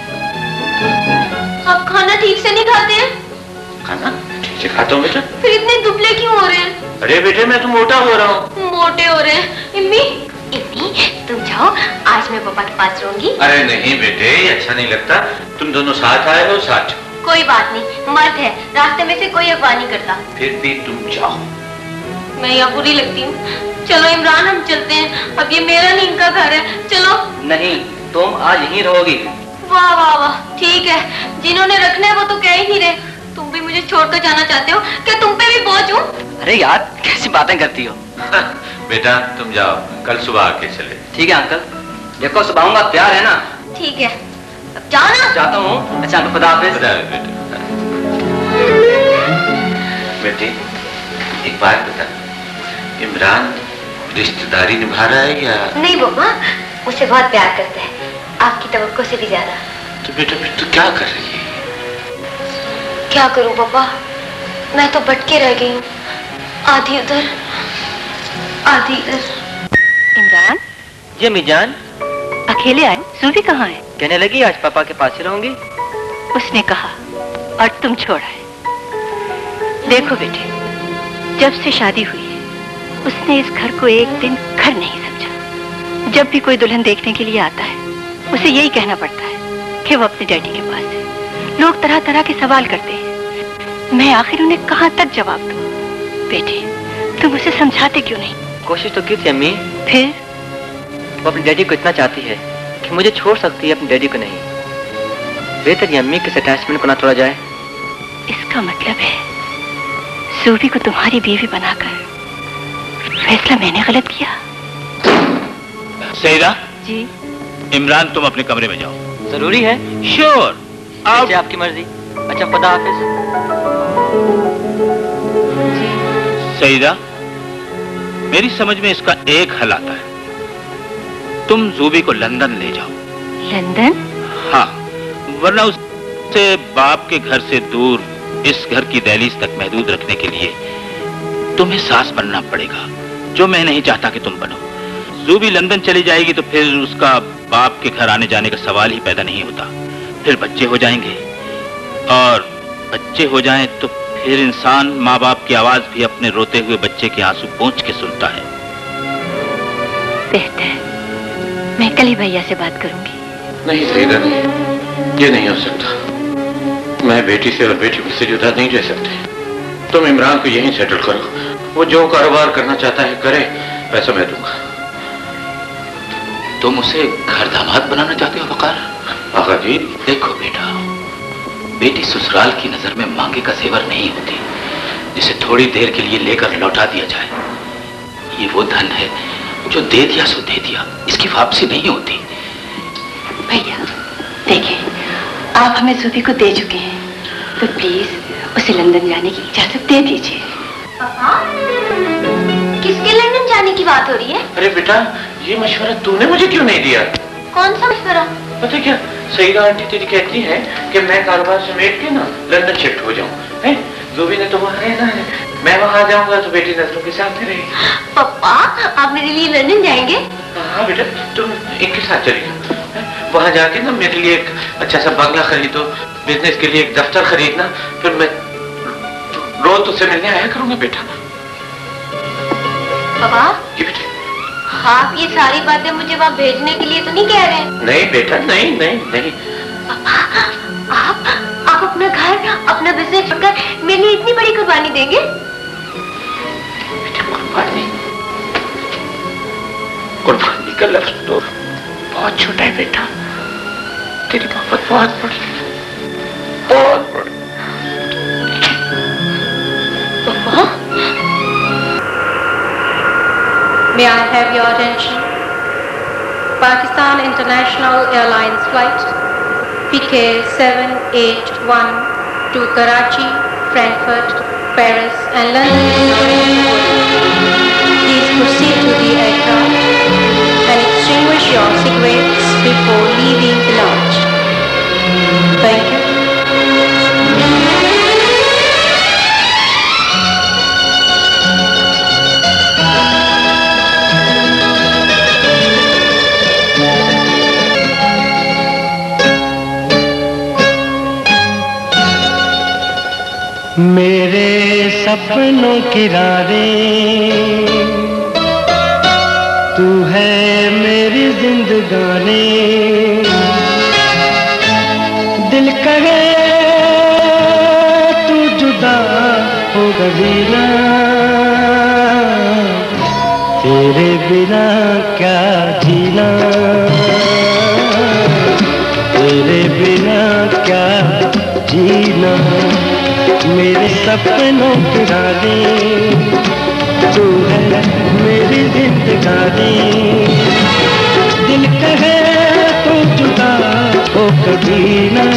आप खाना ठीक से नहीं खाते हैं? खाना ठीक से खाता हूँ बेटा। फिर इतने दुबले क्यों हो रहे हैं? अरे बेटे, मैं तो मोटा हो रहा हूँ। मोटे हो रहे हैं? इम्मी, इम्मी, तुम जाओ, आज मैं पापा के पास रहूंगी। अरे नहीं बेटे, ये अच्छा नहीं लगता। तुम दोनों साथ आए हो, साथ जाओ। कोई बात नहीं, मर्द है, रास्ते में से कोई अगवा नहीं करता। फिर भी तुम जाओ। मैं यहाँ बुरी लगती हूँ। चलो इमरान, हम चलते हैं, अब ये मेरा नहीं इनका घर है। चलो। नहीं, तुम आज यहीं रहोगी। वाह वाह वाह, ठीक है, जिन्होंने रखना है वो तो कह ही नहीं रहे। तुम भी मुझे छोड़कर जाना चाहते हो? क्या तुम पे भी बोझ हूँ? अरे यार, कैसी बातें करती हो। बेटा तुम जाओ, कल सुबह आके चले। ठीक है अंकल, देखो सुबह आऊंगा, प्यार है ना? ठीक है, अब जाओ ना। जाता हूँ। अच्छा अंकल, खुदा हाफिज। खुदा हाफिज बेटा। बेटी एक बात बता, इमरान रिश्तेदारी निभा रहा है या? नहीं बब्बा, मुझसे बहुत प्यार करता है, आपकी तवक्को से भी ज्यादा। तो बेटा फिर तू क्या कर रही है? क्या करूं बब्बा, मैं तो भटके रह गई हूँ, आधी उधर आधी इधर। इमरान जी, अम्मी जान अकेले आए? सूफी कहाँ है? कहने लगी आज पापा के पास ही रहूंगी। उसने कहा और तुम छोड़ आए। देखो बेटे, जब से शादी हुई है उसने इस घर को एक दिन घर नहीं समझा। जब भी कोई दुल्हन देखने के लिए आता है उसे यही कहना पड़ता है कि वो अपने डैडी के पास है। लोग तरह तरह के सवाल करते हैं, मैं आखिर उन्हें कहाँ तक जवाब दूं? बेटे, तुम उसे समझाते क्यों नहीं? कोशिश तो की थी अम्मी। फिर वो अपने डैडी को इतना चाहती है कि मुझे छोड़ सकती है, अपने डैडी को नहीं। बेहतर ये अम्मी किस अटैचमेंट को ना तोड़ा जाए। इसका मतलब है सूबी को तुम्हारी बीवी बनाकर फैसला मैंने गलत किया। सईदा जी। इमरान, तुम अपने कमरे में जाओ। जरूरी है? श्योर। अब आपकी मर्जी। अच्छा, खुदा हाफिज। सईदा, मेरी समझ में इसका एक हल आता है। तुम जूबी को लंदन ले जाओ। लंदन? हाँ, वरना उसे बाप के घर से दूर इस घर की दहलीज तक महदूद रखने के लिए तुम्हें सास बनना पड़ेगा, जो मैं नहीं चाहता कि तुम बनो। जूबी लंदन चली जाएगी तो फिर उसका बाप के घर आने जाने का सवाल ही पैदा नहीं होता। फिर बच्चे हो जाएंगे, और बच्चे हो जाएं तो फिर इंसान माँ बाप की आवाज भी अपने रोते हुए बच्चे के आंसू पोंछ के सुनता है। बेहतर, मैं कल ही भैया से बात करूंगी। नहीं सईदा, नहीं, ये नहीं हो सकता। मैं बेटी से और बेटी मुझसे जुदा नहीं रह सकते। तुम इमरान को यहीं सेटल करो, वो जो कारोबार करना चाहता है करे, पैसा मैं दूंगा। तुम उसे घर दामाद बनाना चाहते हो वकार? आका जी, देखो बेटा, बेटी ससुराल की नजर में मांगे का जेवर नहीं होती जिसे थोड़ी देर के लिए लेकर लौटा दिया जाए। ये वो धन है जो दे दिया सो दे दिया, इसकी वापसी नहीं होती। भैया देखिए, आप हमें जूबी को दे चुके हैं, तो प्लीज उसे लंदन जाने की इजाजत दे दीजिए। पापा, किसके लंदन जाने की बात हो रही है? अरे बेटा, ये मशवरा तूने मुझे क्यों नहीं दिया? कौन सा मशवरा? पता क्या, सईदा आंटी तेरी कहती है कि मैं कारोबार समेट के ना लंदन शिफ्ट हो जाऊं। हैं? जूबी ने तो वहाँ रहना है, मैं वहाँ आ जाऊंगा तो बेटी नजरों के सामने रहेगी। पापा, आप मेरे लिए लंदन जाएंगे? हाँ बेटा, तुम इनके साथ चलिए। वहाँ जाके ना मेरे लिए एक अच्छा सा बंगला खरीदो, बिजनेस के लिए एक दफ्तर खरीदना, फिर मैं रोज तुझसे मिलने आया करूंगा बेटा। पापा, जी बेटा। आप ये सारी बातें मुझे वहाँ भेजने के लिए तो नहीं कह रहे? नहीं बेटा, नहीं नहीं नहीं। पापा, आप आप अपना घर, अपना बिजनेस छोड़कर मेरे लिए इतनी बड़ी कुर्बानी देंगे? बेटा, कुर्बानी कुर्बानी का लफ्ज तो बहुत छोटा है बेटा, तेरी मोहब्बत बहुत बड़ी, बहुत बड़ी। पापा, May I have your attention? Pakistan International Airlines flight P K seven eight one to Karachi, Frankfurt, Paris and London. Please proceed to the aircraft and extinguish your cigarettes before leaving the lounge. Thank you. मेरे सपनों की रानी तू है मेरी जिंदगानी, दिल कहे तू जुदा हो कभी ना, तेरे बिना क्या जीना, तेरे बिना क्या जीना। मेरे सपनों की रानी तू है मेरी जिंदगानी, दिल कहे तो जुदा हो कभी ना,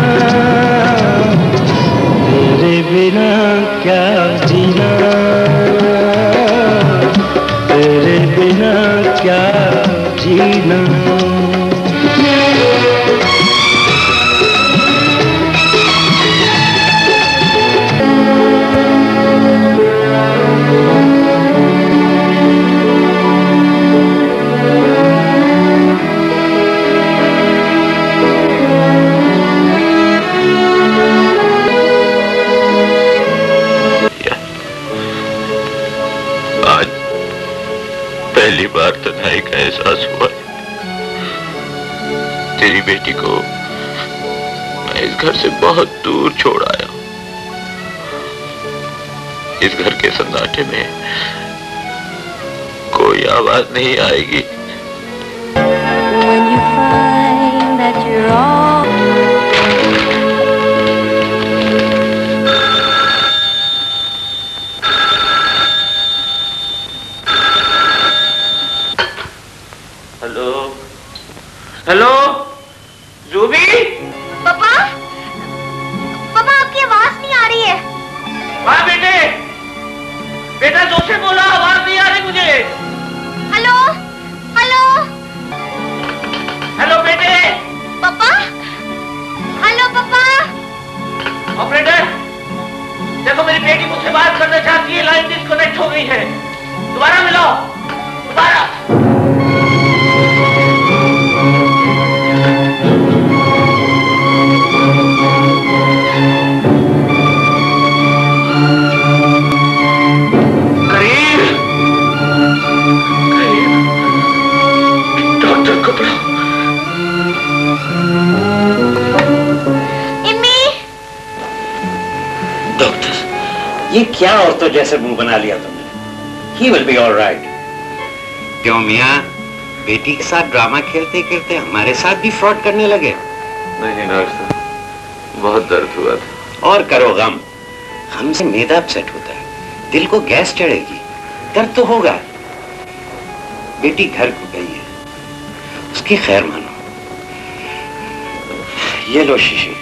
तेरे बिना क्या जीना, तेरे बिना क्या जीना। तन्हाई का एहसास हुआ है। तेरी बेटी को मैं इस घर से बहुत दूर छोड़ आया हूं। इस घर के सन्नाटे में कोई आवाज नहीं आएगी। When you find that you're all hello hello Zubi. पापा पापा आपकी आवाज नहीं आ रही है। हाँ बेटे, बेटा जोर से बोला, आवाज नहीं आ रही मुझे। हेलो हेलो हेलो बेटे। पापा हेलो पापा। ऑपरेटर देखो, मेरी बेटी मुझसे बात करना चाहती है, लाइन डिस्कनेक्ट हो गई है। दोबारा मिलाओ, दोबारा। ये क्या औरतों जैसे मुंह बना लिया तुमने? He will be all right. क्यों मियाँ, बेटी के साथ ड्रामा खेलते खेलते हमारे साथ भी फ्रॉड करने लगे? नहीं डॉक्टर साहब, बहुत दर्द हुआ था। और करो गम, हमसे मैदा अपसेट होता है, दिल को गैस चढ़ेगी, दर्द तो होगा। बेटी घर को गई है, उसकी खैर मानो। ये लो शीशी,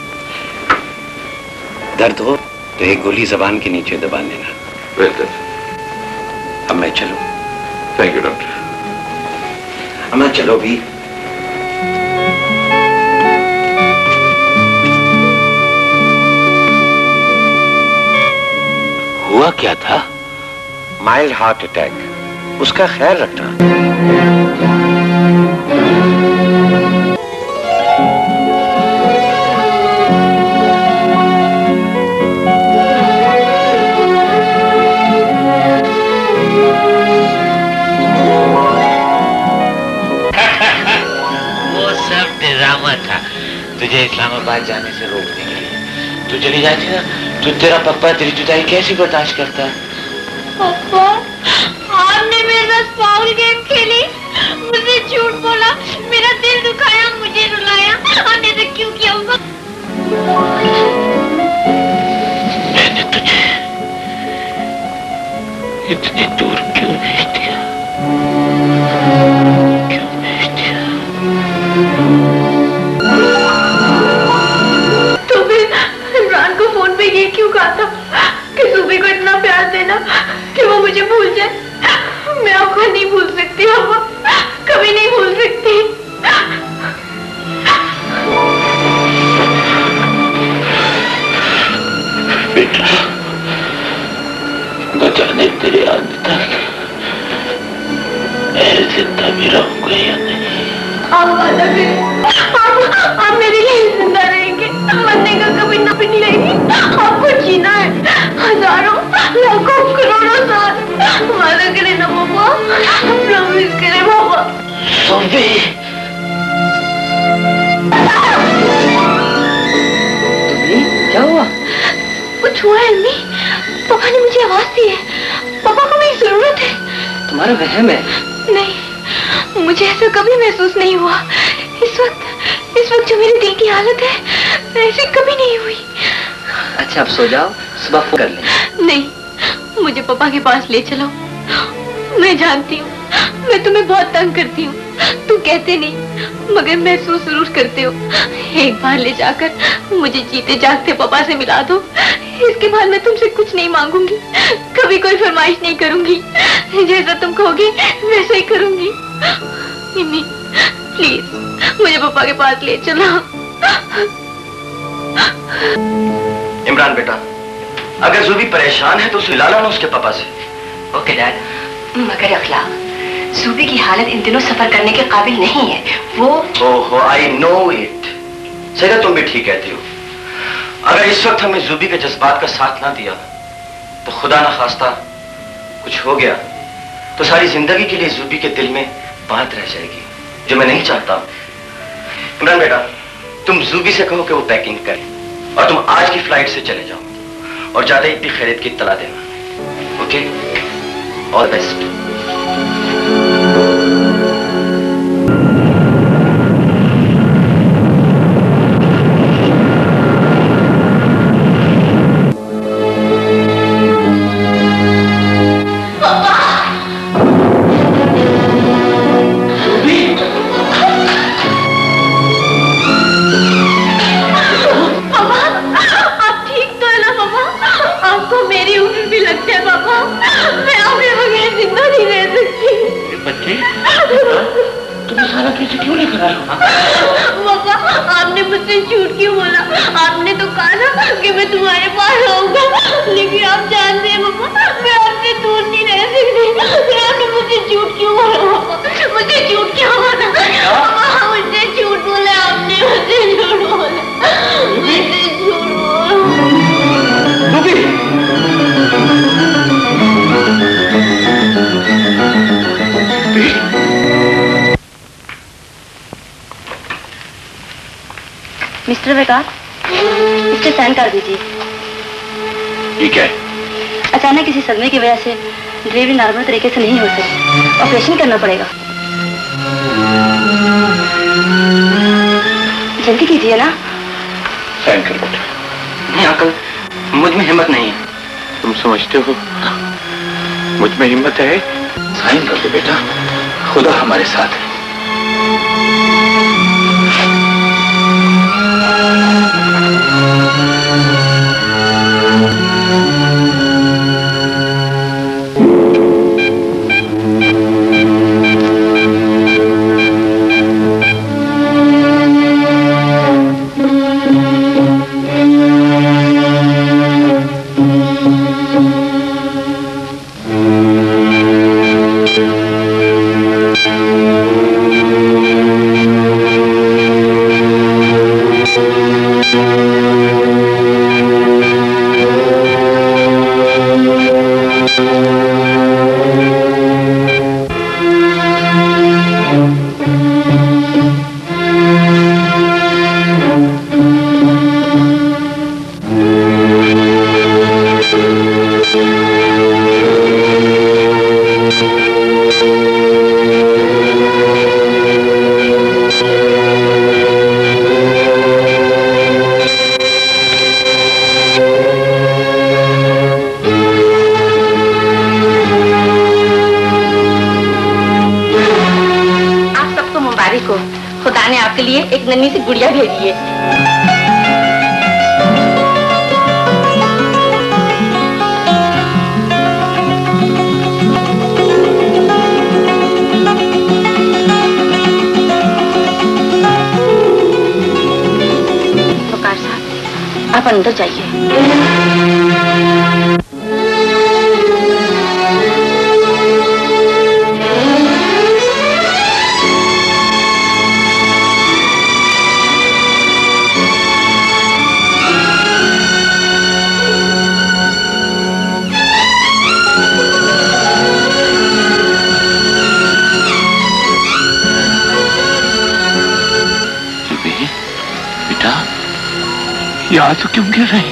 दर्द हो तो एक गोली जबान के नीचे दबा लेना। बेहतर। अब मैं चलूं? Thank you doctor. अम्मा चलो भी। हुआ क्या था? माइल्ड हार्ट अटैक, उसका ख्याल रखना। था तुझे इस्लामाबाद जाने से रोकने के लिए। तू चली जाती ना तो तेरा पप्पा तेरी जुदाई कैसे बर्दाश्त करता? पापा आपने मेरे साथ फाउल गेम खेली, मुझे झूठ बोला, मेरा दिल दुखाया, मुझे रुलाया, आपने ऐसा क्यों किया होगा? मैंने तुझे इतनी दूर क्यों भेज दिया? क्यों भेज दिया? फोन पे ये क्यों कहा था कि सुबह को इतना प्यार देना कि वो मुझे भूल जाए? मैं आपको नहीं भूल सकती, पापा, कभी नहीं भूल सकती। बेटा, न जाने तेरे आने तक मैं जिंदा भी रहूंगा या नहीं। आप वादा करें, आप, आप मेरे लिए जिंदा रहेंगे, मरने का कभी ना भी नहीं लेंगे। आपको जीना है हजारों लाखों करोड़ों साल। वादा करें ना पापा, प्रॉमिस करें पापा। सोफी, क्या हुआ? कुछ हुआ है अम्मी, पापा ने मुझे आवाज दी है, पापा को मेरी जरूरत है। तुम्हारा वहम है। नहीं, मुझे ऐसा कभी महसूस नहीं हुआ। इस वक्त इस वक्त जो मेरे दिल की हालत है ऐसी कभी नहीं हुई। अच्छा अब सो जाओ, सुबह फोन कर लेंगे। नहीं, मुझे पापा के पास ले चलो। मैं जानती हूँ मैं तुम्हें बहुत तंग करती हूँ, तुम कहते नहीं मगर महसूस जरूर करते हो। एक बार ले जाकर मुझे जीते जागते पापा से मिला दो, इसके बाद मैं तुमसे कुछ नहीं मांगूंगी, कभी कोई फरमाइश नहीं करूंगी, जैसा तुम कहोगे वैसा ही करूंगी। इन्हीं प्लीज मुझे पापा के पास ले चलो। इमरान बेटा, अगर ज़ुबी परेशान है तो उसे ला लाना उसके पापा से। Okay dad. मगर अखलाक, ज़ुबी की हालत इन दिनों सफर करने के काबिल नहीं है। वो ओहो, आई नो इट। सही, तुम भी ठीक कहती हो। अगर इस वक्त हमें ज़ुबी के जज्बात का साथ ना दिया तो खुदा ना खास्ता कुछ हो गया तो सारी जिंदगी के लिए जूबी के दिल में बात रह जाएगी, जो मैं नहीं चाहता। इमरान बेटा, तुम जूबी से कहो कि वो पैकिंग करे और तुम आज की फ्लाइट से चले जाओ और ज्यादा इतनी खैरियत की इत्तला देना। Okay, all best. मिस्टर बेकार, इससे साइन कर दीजिए। ये क्या है? अचानक किसी सदमे की वजह से डिलीवरी नॉर्मल तरीके से नहीं हो सकती, ऑपरेशन करना पड़ेगा। जल्दी कीजिए ना। साइन कर बेटा। नहीं अंकल, मुझ में हिम्मत नहीं है। तुम समझते हो मुझ में हिम्मत है? साइन कर दे बेटा, खुदा हमारे साथ है। नन्ही सी गुड़िया भेजी है। वकार साहब, आप अंदर जाइए। यहाँ तो क्यों गिर रहे?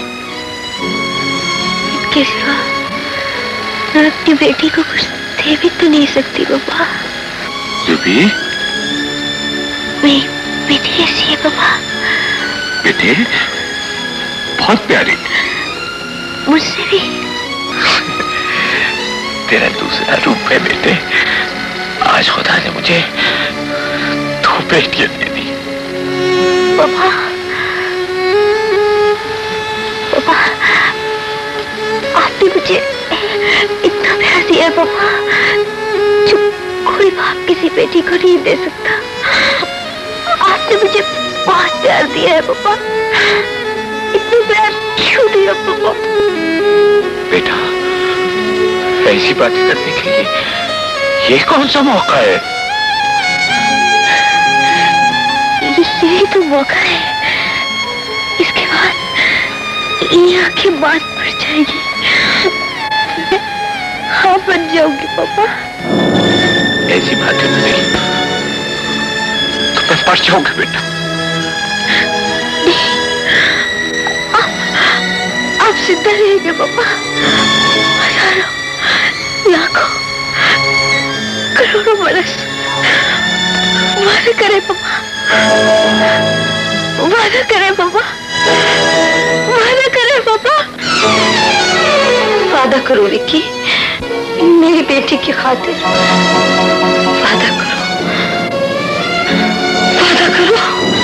इनके सिवा मैं अपनी बेटी को कुछ दे भी तो नहीं सकती पापा। रूबी, मेरी बेटी ऐसी है पापा। बेटे, बहुत प्यारी। मुझसे भी। तेरा दूसरा रूप है बेटे। आज खुदा ने मुझे दो बेटियां दे दी। पापा, पापा, आपने मुझे इतना प्यार दिया पापा, जो कोई बाप किसी बेटी को नहीं दे सकता। आपने मुझे बहुत प्यार दिया है पापा। इतना प्यार क्यों दिया पापा? बेटा, ऐसी बातें करने के लिए ये कौन सा मौका है? यही तो मौका है। इसके बाद ये आंखें बात पड़ जाएगी। हाँ बन जाऊंगी पापा। ऐसी बातें नहीं, तो मैं मर जाऊंगा बेटा। आप जिंदा रहेंगे पापा, हजारों लाखों करोड़ों बरस। वादा करे पापा, वादा करे पापा, वादा करे पापा। वादा करो विक्की, मेरी बेटी की खातिर वादा करो, वादा करो,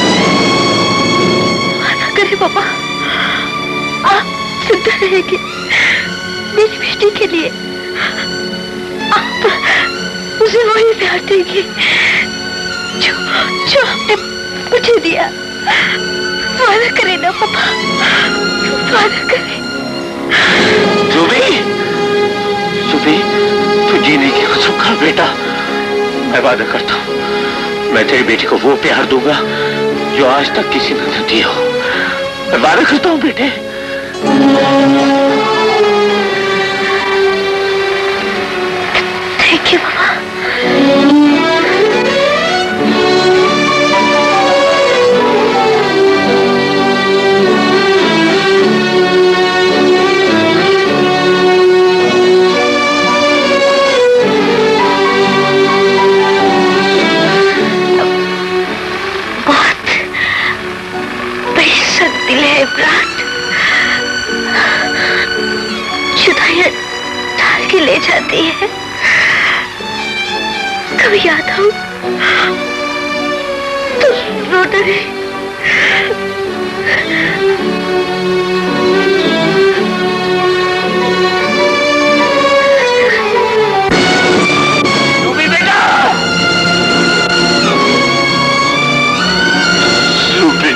वादा करे पापा। आप जिंदा रहेंगे मेरी बेटी के लिए, आप उसे वही प्यार देंगे जो जो आपने मुझे दिया। वादा करे ना पापा, वादा करे। जुबी, जुबी, तू जीने की कसम खा बेटा। मैं वादा करता हूँ, मैं तेरी बेटी को वो प्यार दूंगा जो आज तक किसी ने न दिया हो। मैं वादा करता हूँ बेटे। थैंक यू पापा। ले जाती है, कभी याद आऊं तो रोना नहीं। जुबी बेटा, जुबी,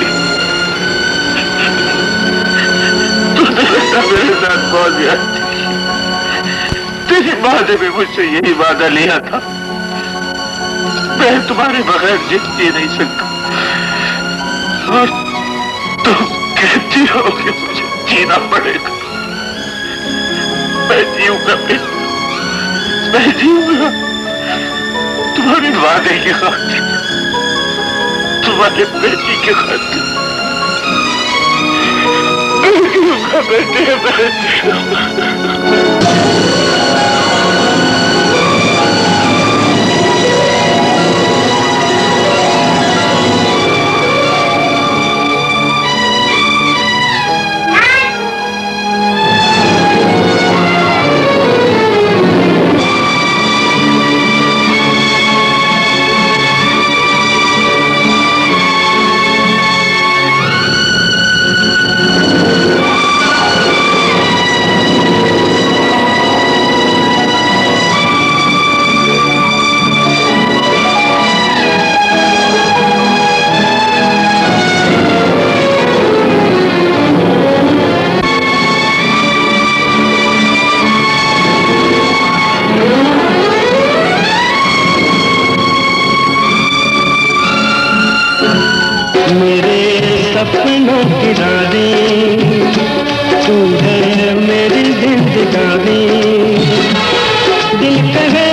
तूने मेरे साथ बहुत याद, तेरी माँ ने भी मुझसे यही वादा लिया था, मैं तुम्हारे बगैर जी नहीं सकता, और तुम कहती हो कि मुझे जीना पड़ेगा। मैं जीऊंगा बेटा, मैं जीऊंगा तुम्हारे वादे की खातिर, तुम्हारे बेटी की खातिर। मैं जीऊंगा बेटे, मैं जीऊंगा। सपनों की रानी तू है मेरी जिंदगानी, दिल कहे